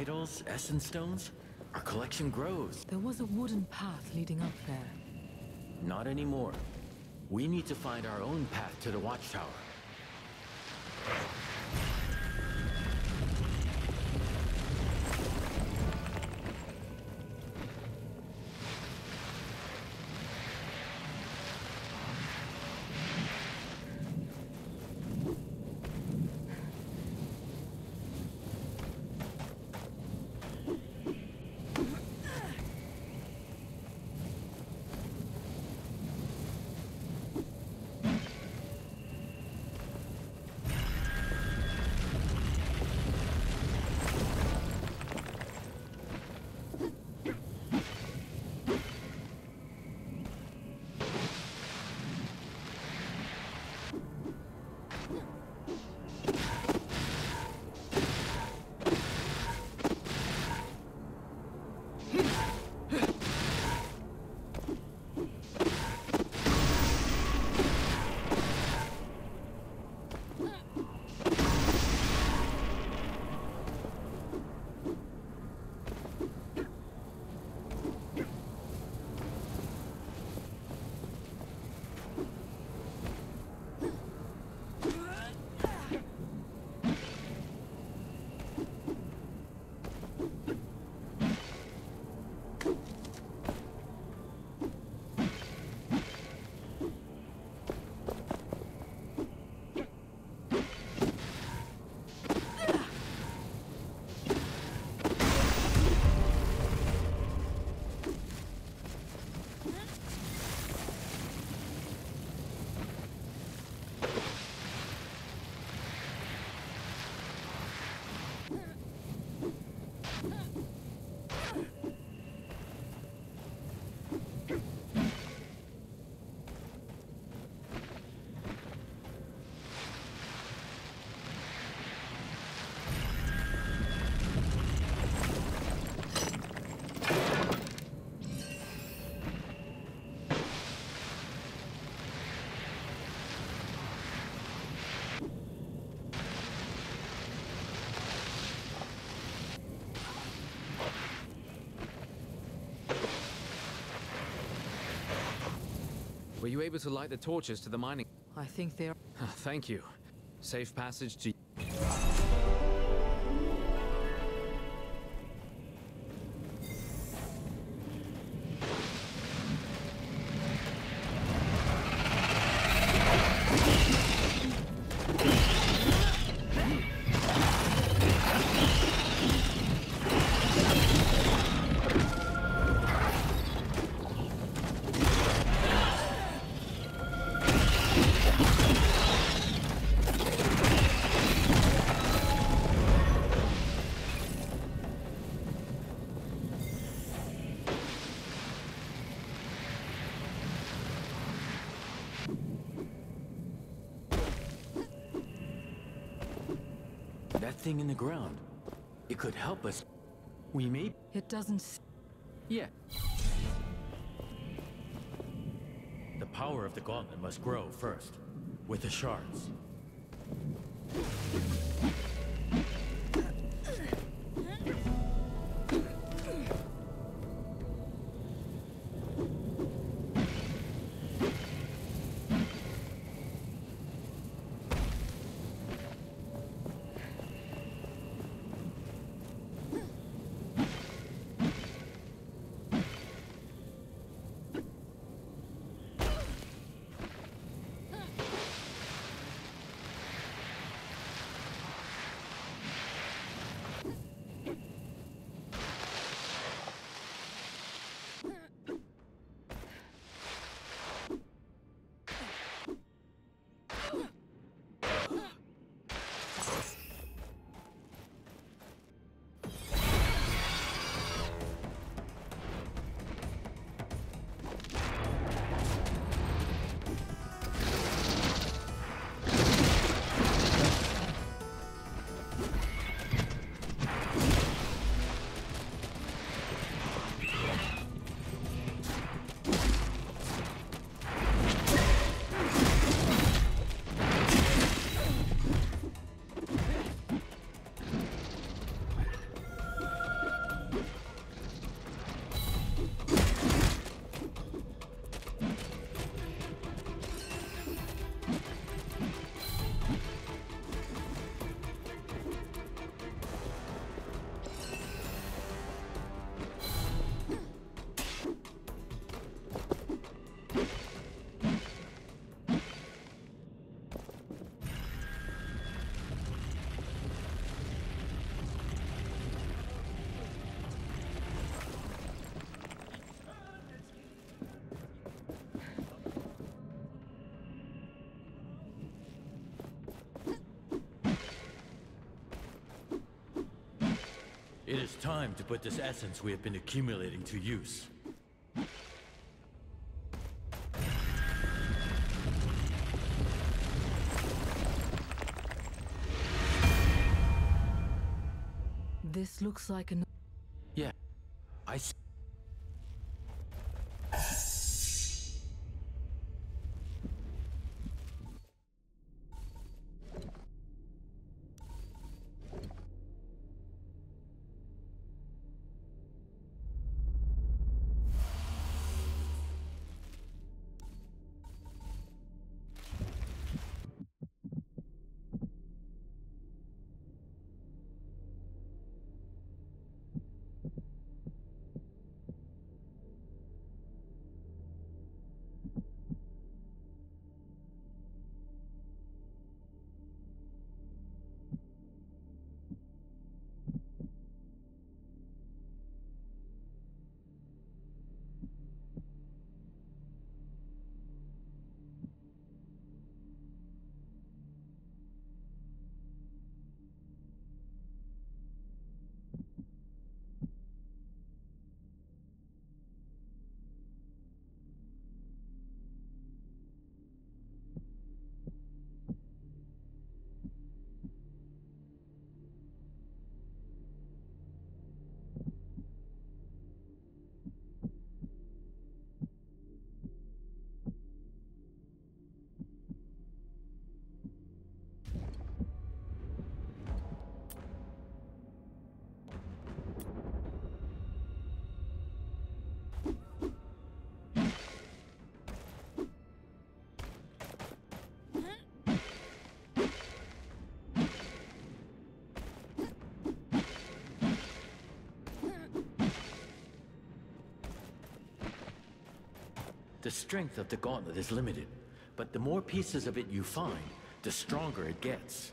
idols, essence stones, our collection grows. There was a wooden path leading up there. Not anymore. We need to find our own path to the Watchtower. Were you able to light the torches to the mining? I think they're... Thank you. Safe passage to... That thing in the ground. It could help us. We may... It doesn't... Yeah. The power of the gauntlet must grow first, with the shards. It is time to put this essence we have been accumulating to use. This looks like an... Yeah, I see. The strength of the gauntlet is limited, but the more pieces of it you find, the stronger it gets.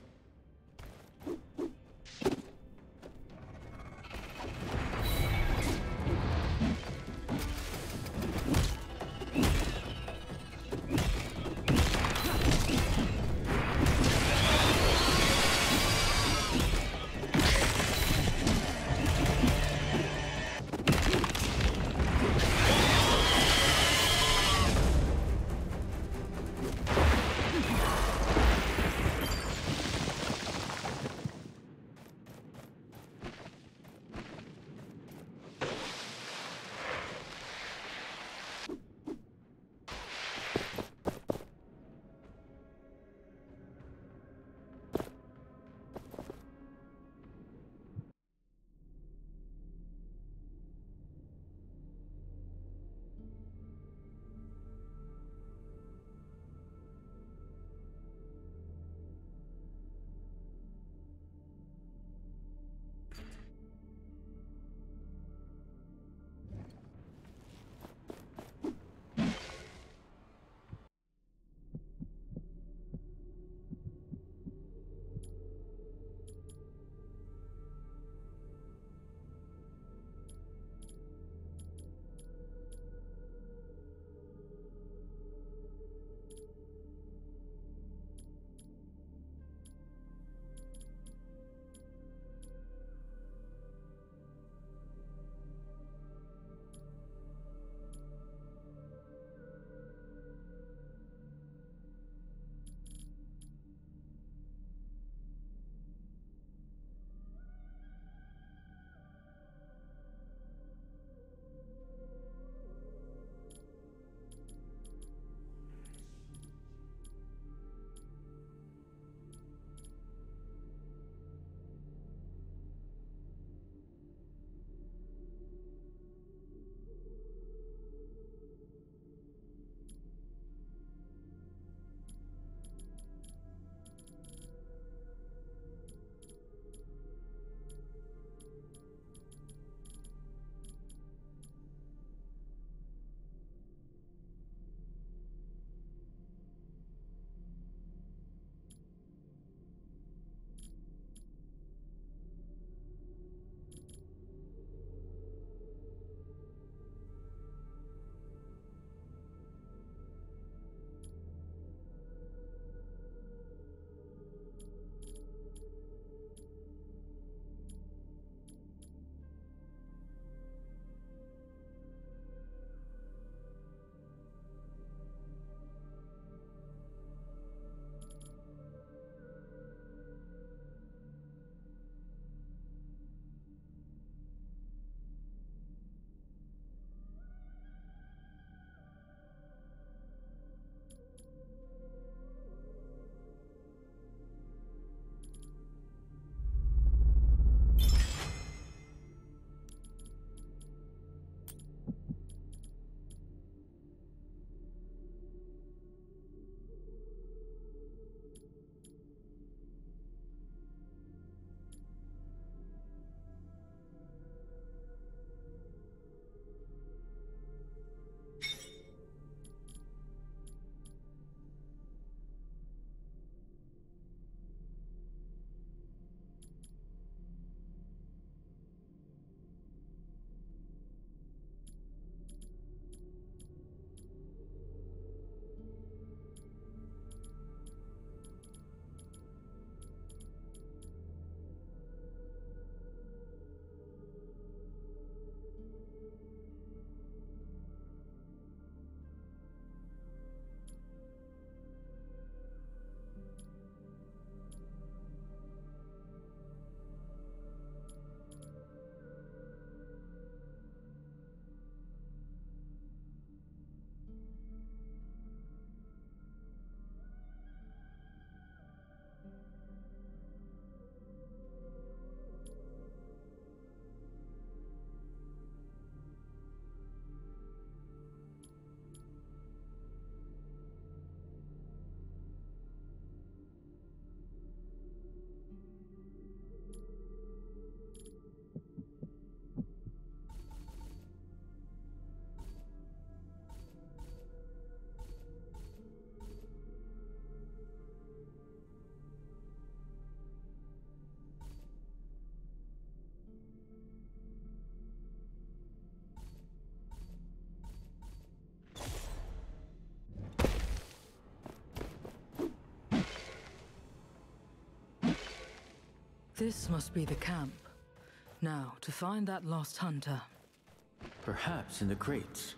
This must be the camp. Now, to find that lost hunter. Perhaps in the crates.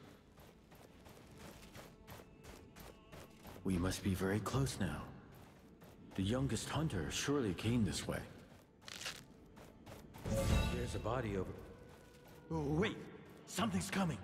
We must be very close now. The youngest hunter surely came this way. There's a body over... Oh, wait! Something's coming!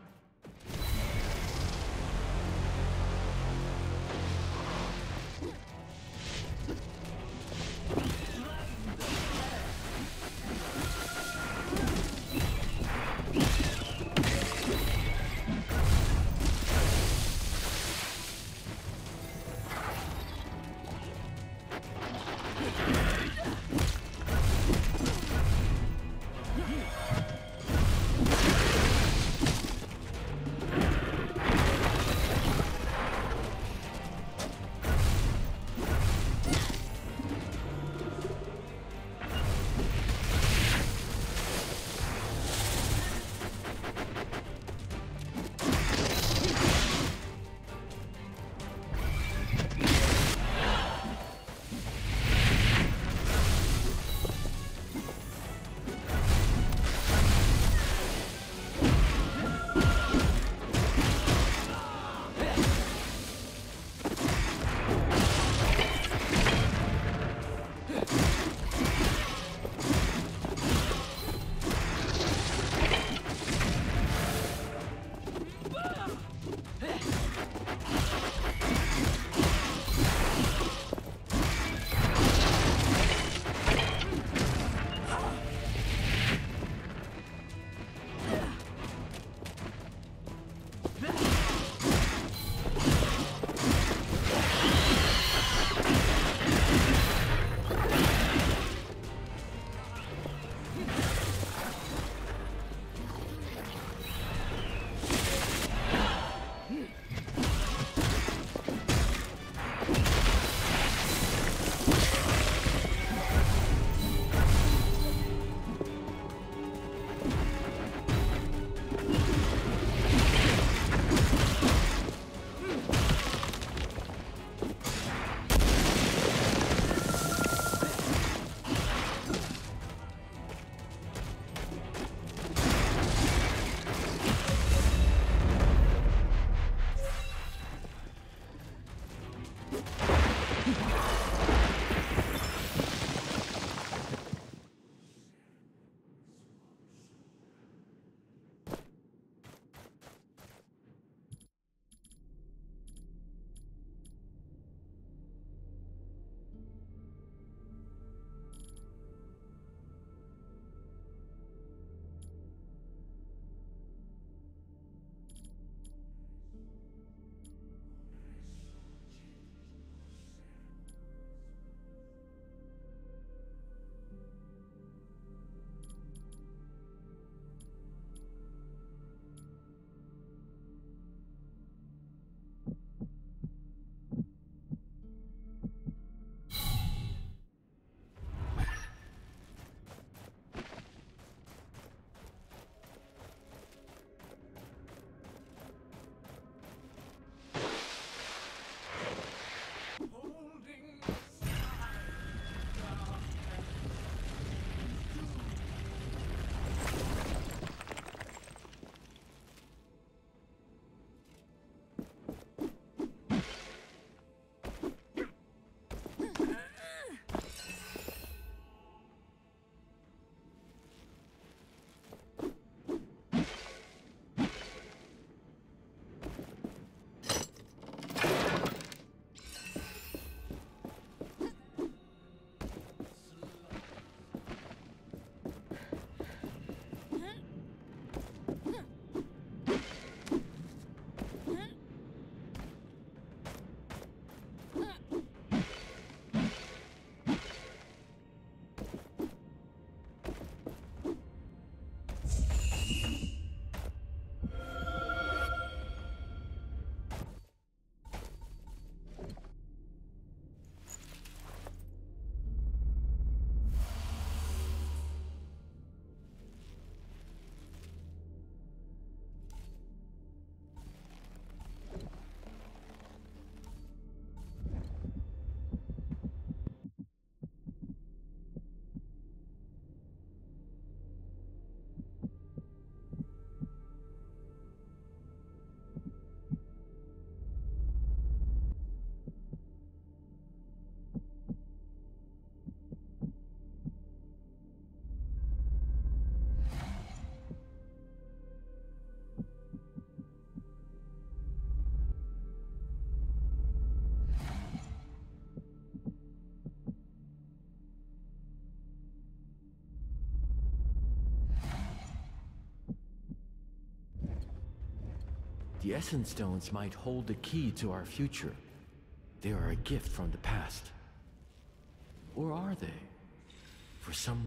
The Essence Stones might hold the key to our future. They are a gift from the past. Or are they? For some...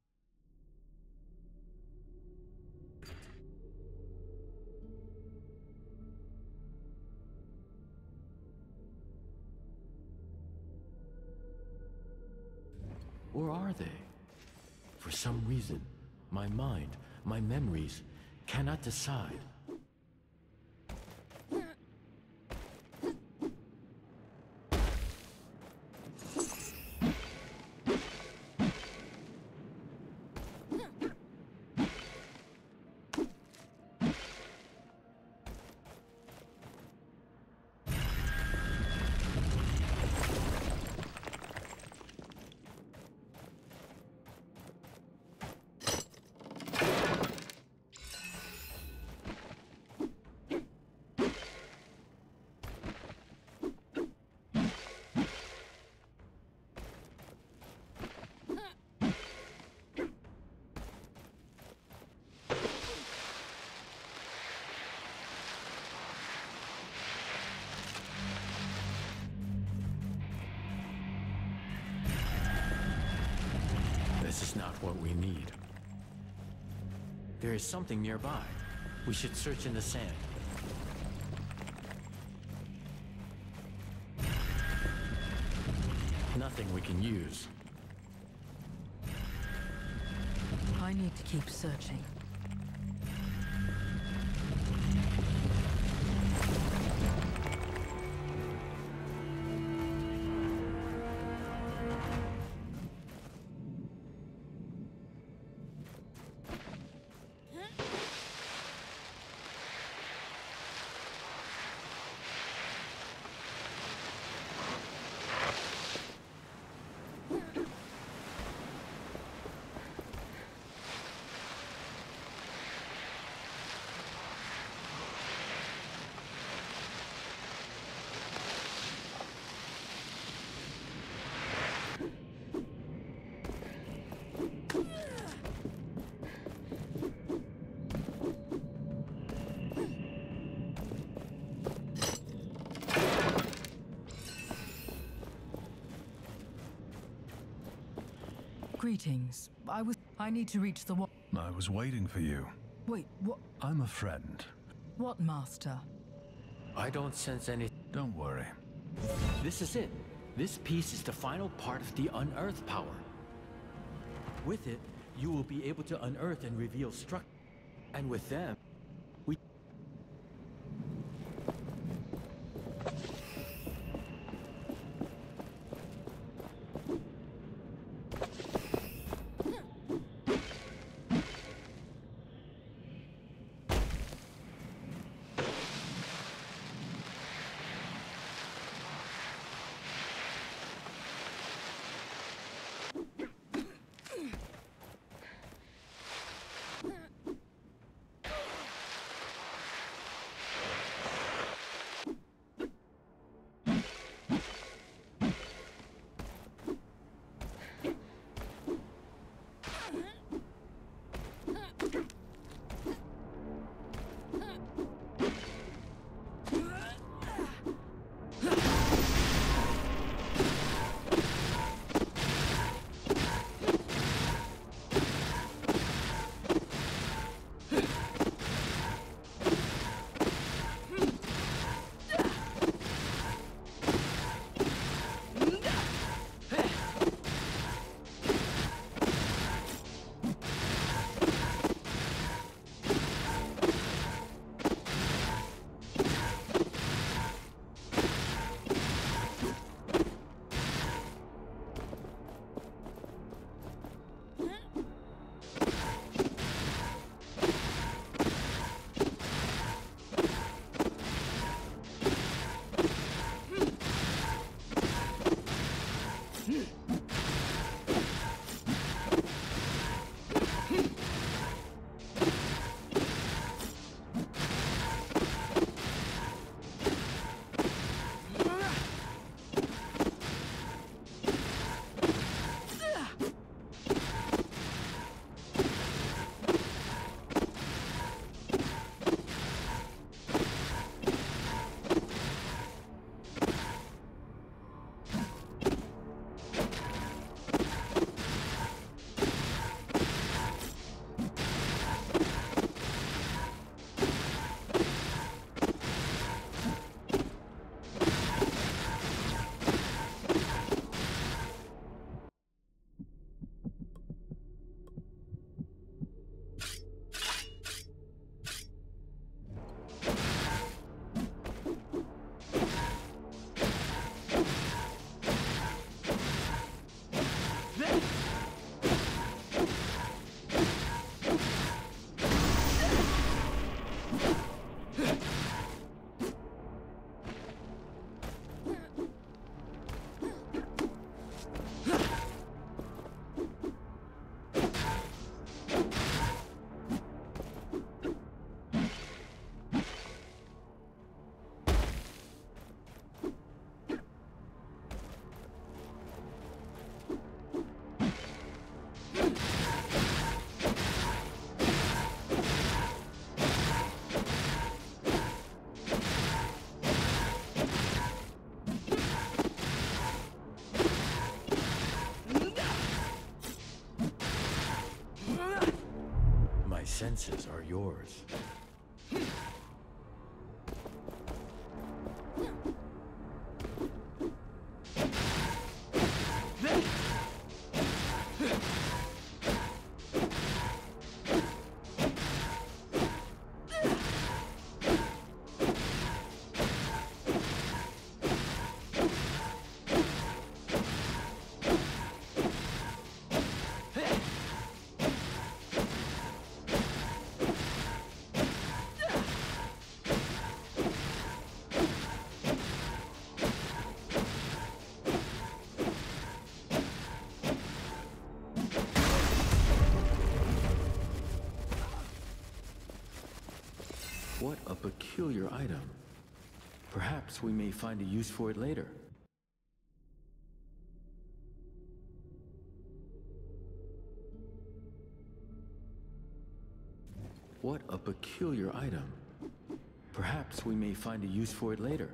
Or are they? For some reason, my mind, my memories, cannot decide. This is not what we need. There is something nearby. We should search in the sand. Nothing we can use. I need to keep searching. Greetings. I need to reach the I was waiting for you. Wait, what? I'm a friend. What, Master? I don't sense any... Don't worry. This is it. This piece is the final part of the Unearth power. With it, you will be able to unearth and reveal structure. And with them, we... senses are yours. What a peculiar item. Perhaps we may find a use for it later. What a peculiar item. Perhaps we may find a use for it later.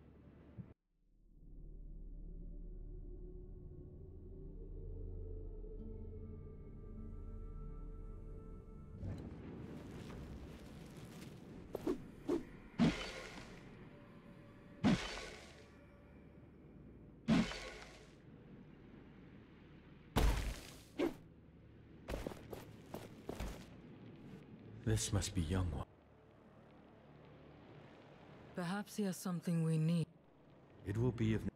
This must be Young One. Perhaps he has something we need. It will be of...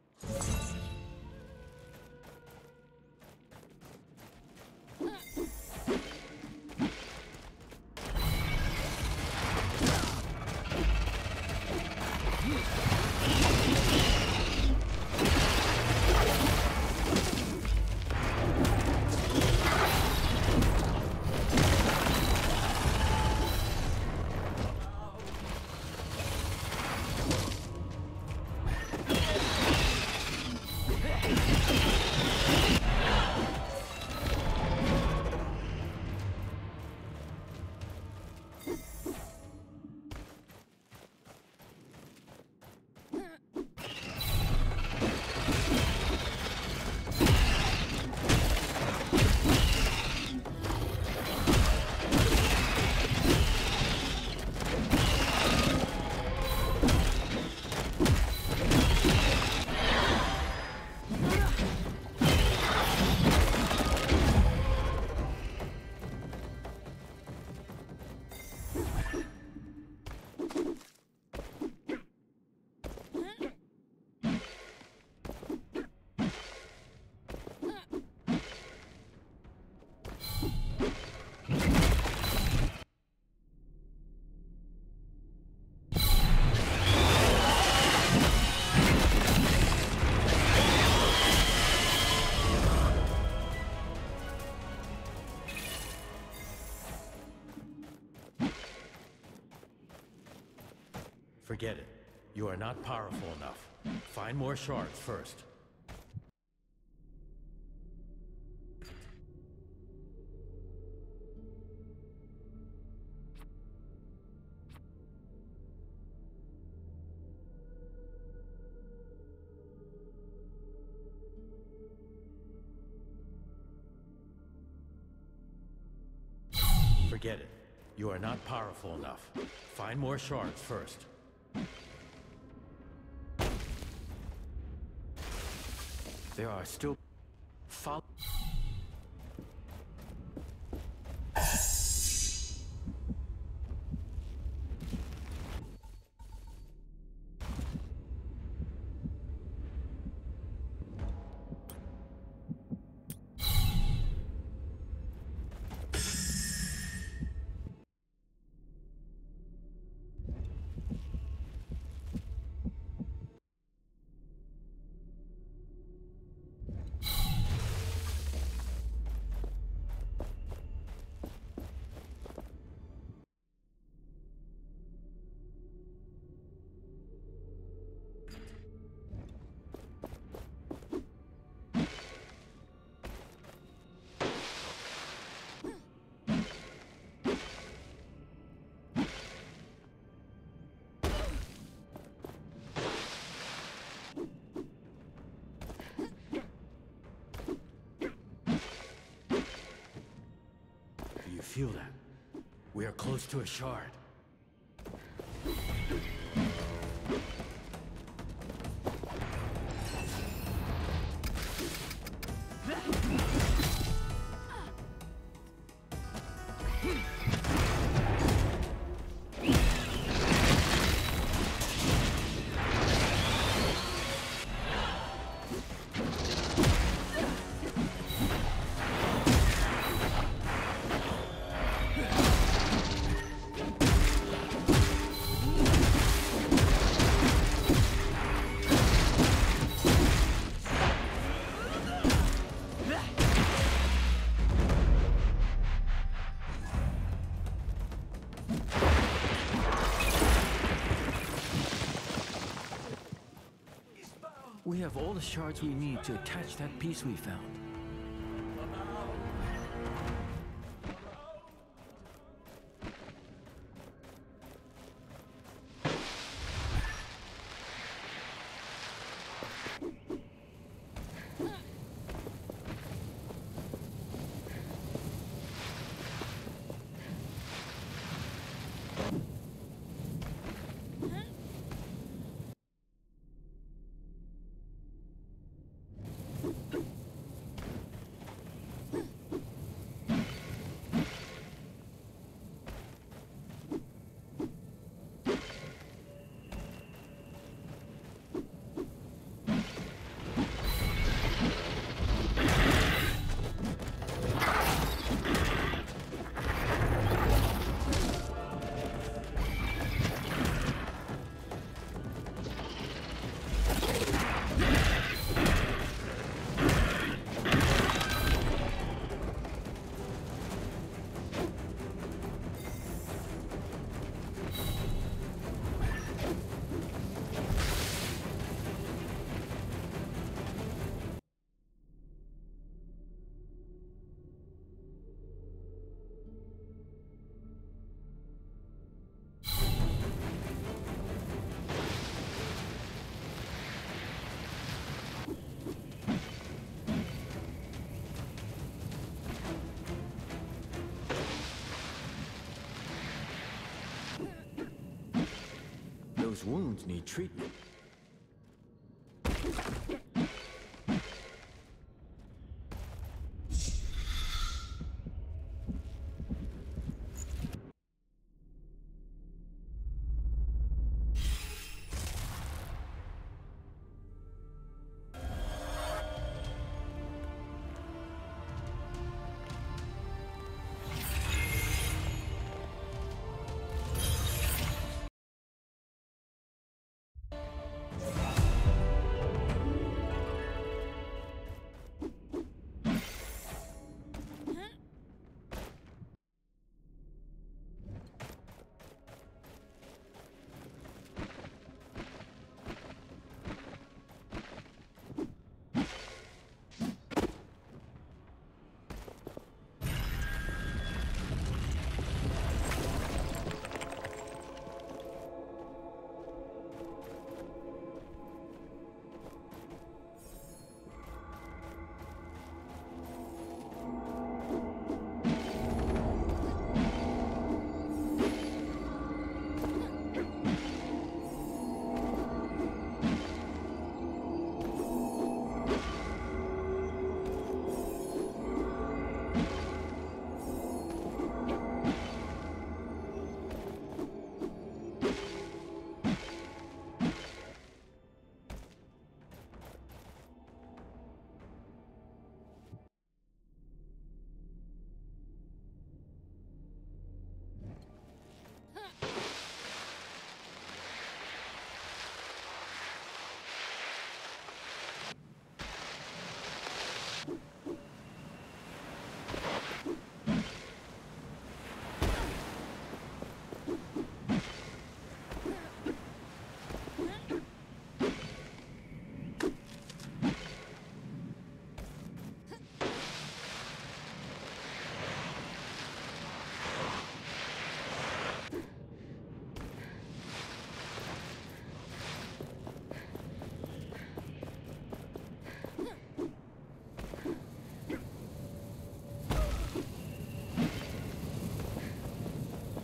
Forget it. You are not powerful enough. Find more shards first. Forget it. You are not powerful enough. Find more shards first. There are still... Follow... Do you feel that? We are close to a shard. We have all the shards we need to attach that piece we found. Those wounds need treatment.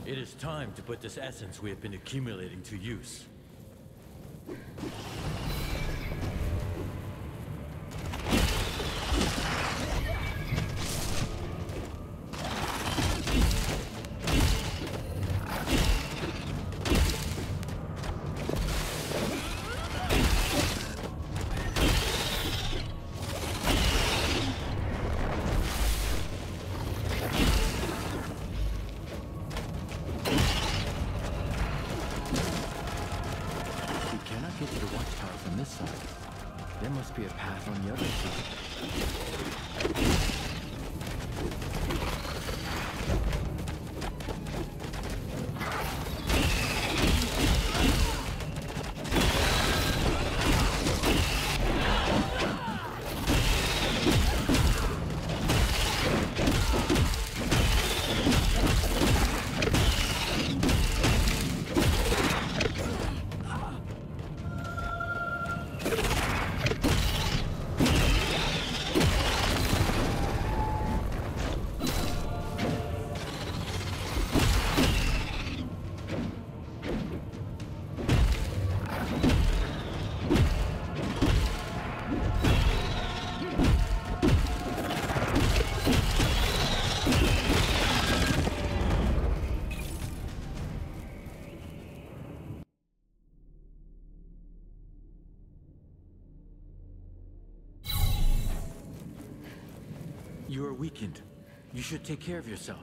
It is time to put this essence we have been accumulating to use. There must be a path on the other side. You are weakened. You should take care of yourself.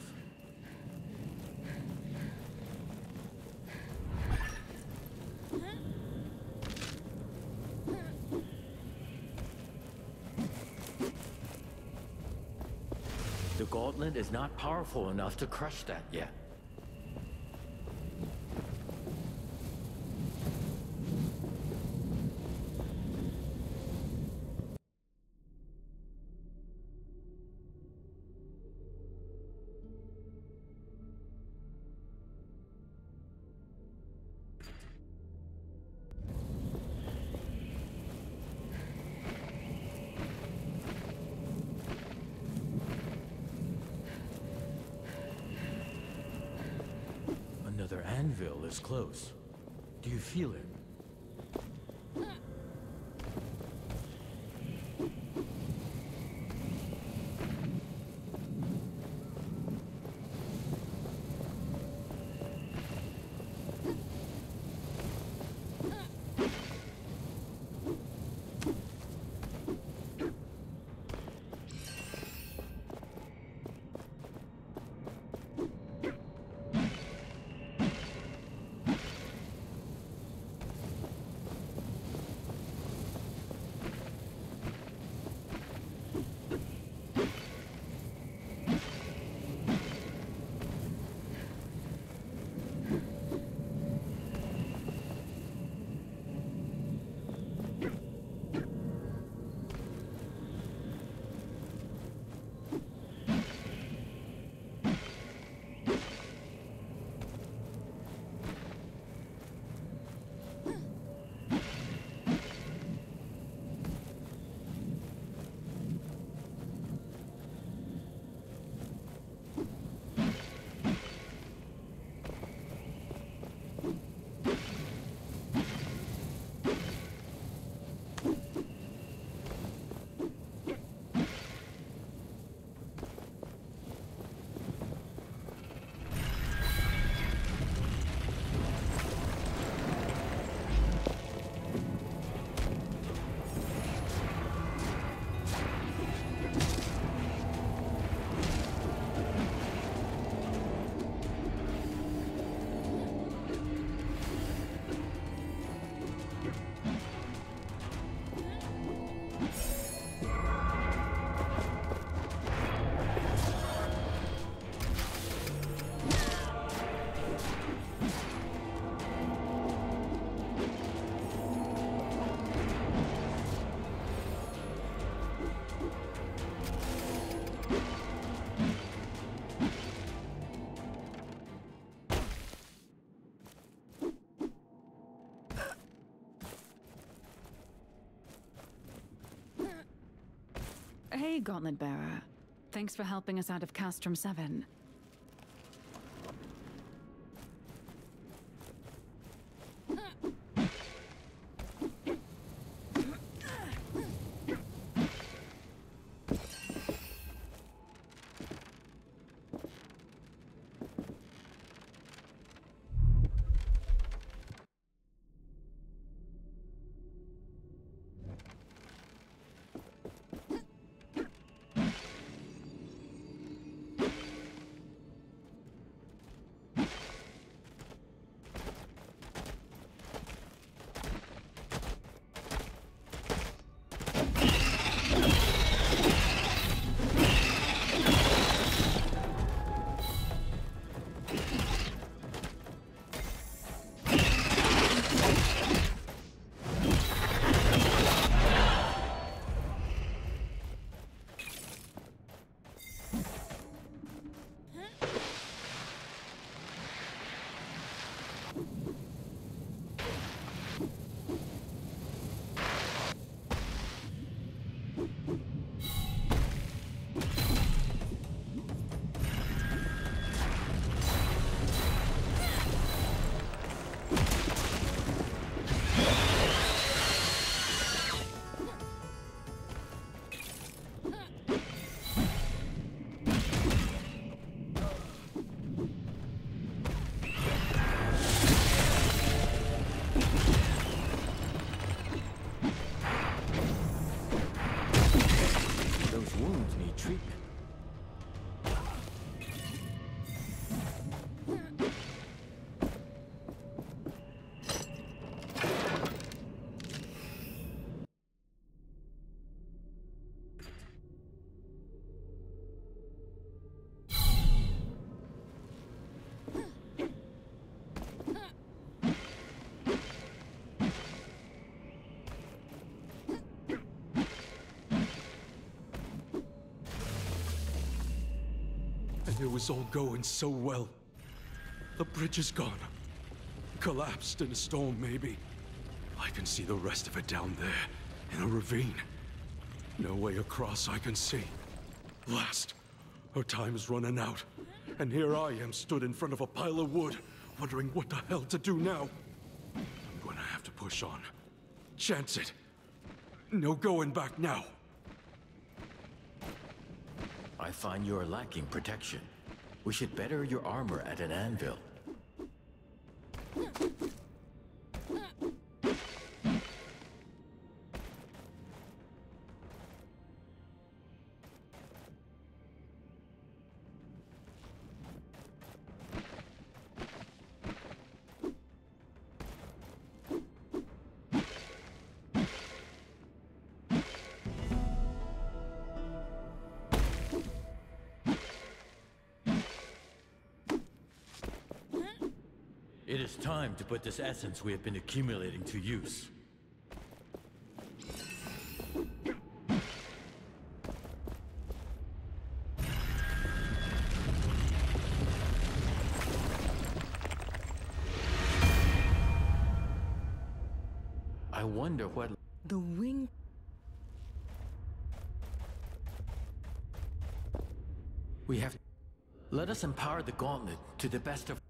The gauntlet is not powerful enough to crush that yet. Another anvil is close. Do you feel it? Hey, Gauntlet Bearer. Thanks for helping us out of Castrum 7. It was all going so well. The bridge is gone. Collapsed in a storm, maybe. I can see the rest of it down there, in a ravine. No way across I can see. Last, our time is running out. And here I am stood in front of a pile of wood, wondering what the hell to do now. I'm gonna have to push on. Chance it. No going back now. I find you are lacking protection. We should better your armor at an anvil. It is time to put this essence we have been accumulating to use. I wonder what... The wing... We have... Let us empower the gauntlet to the best of...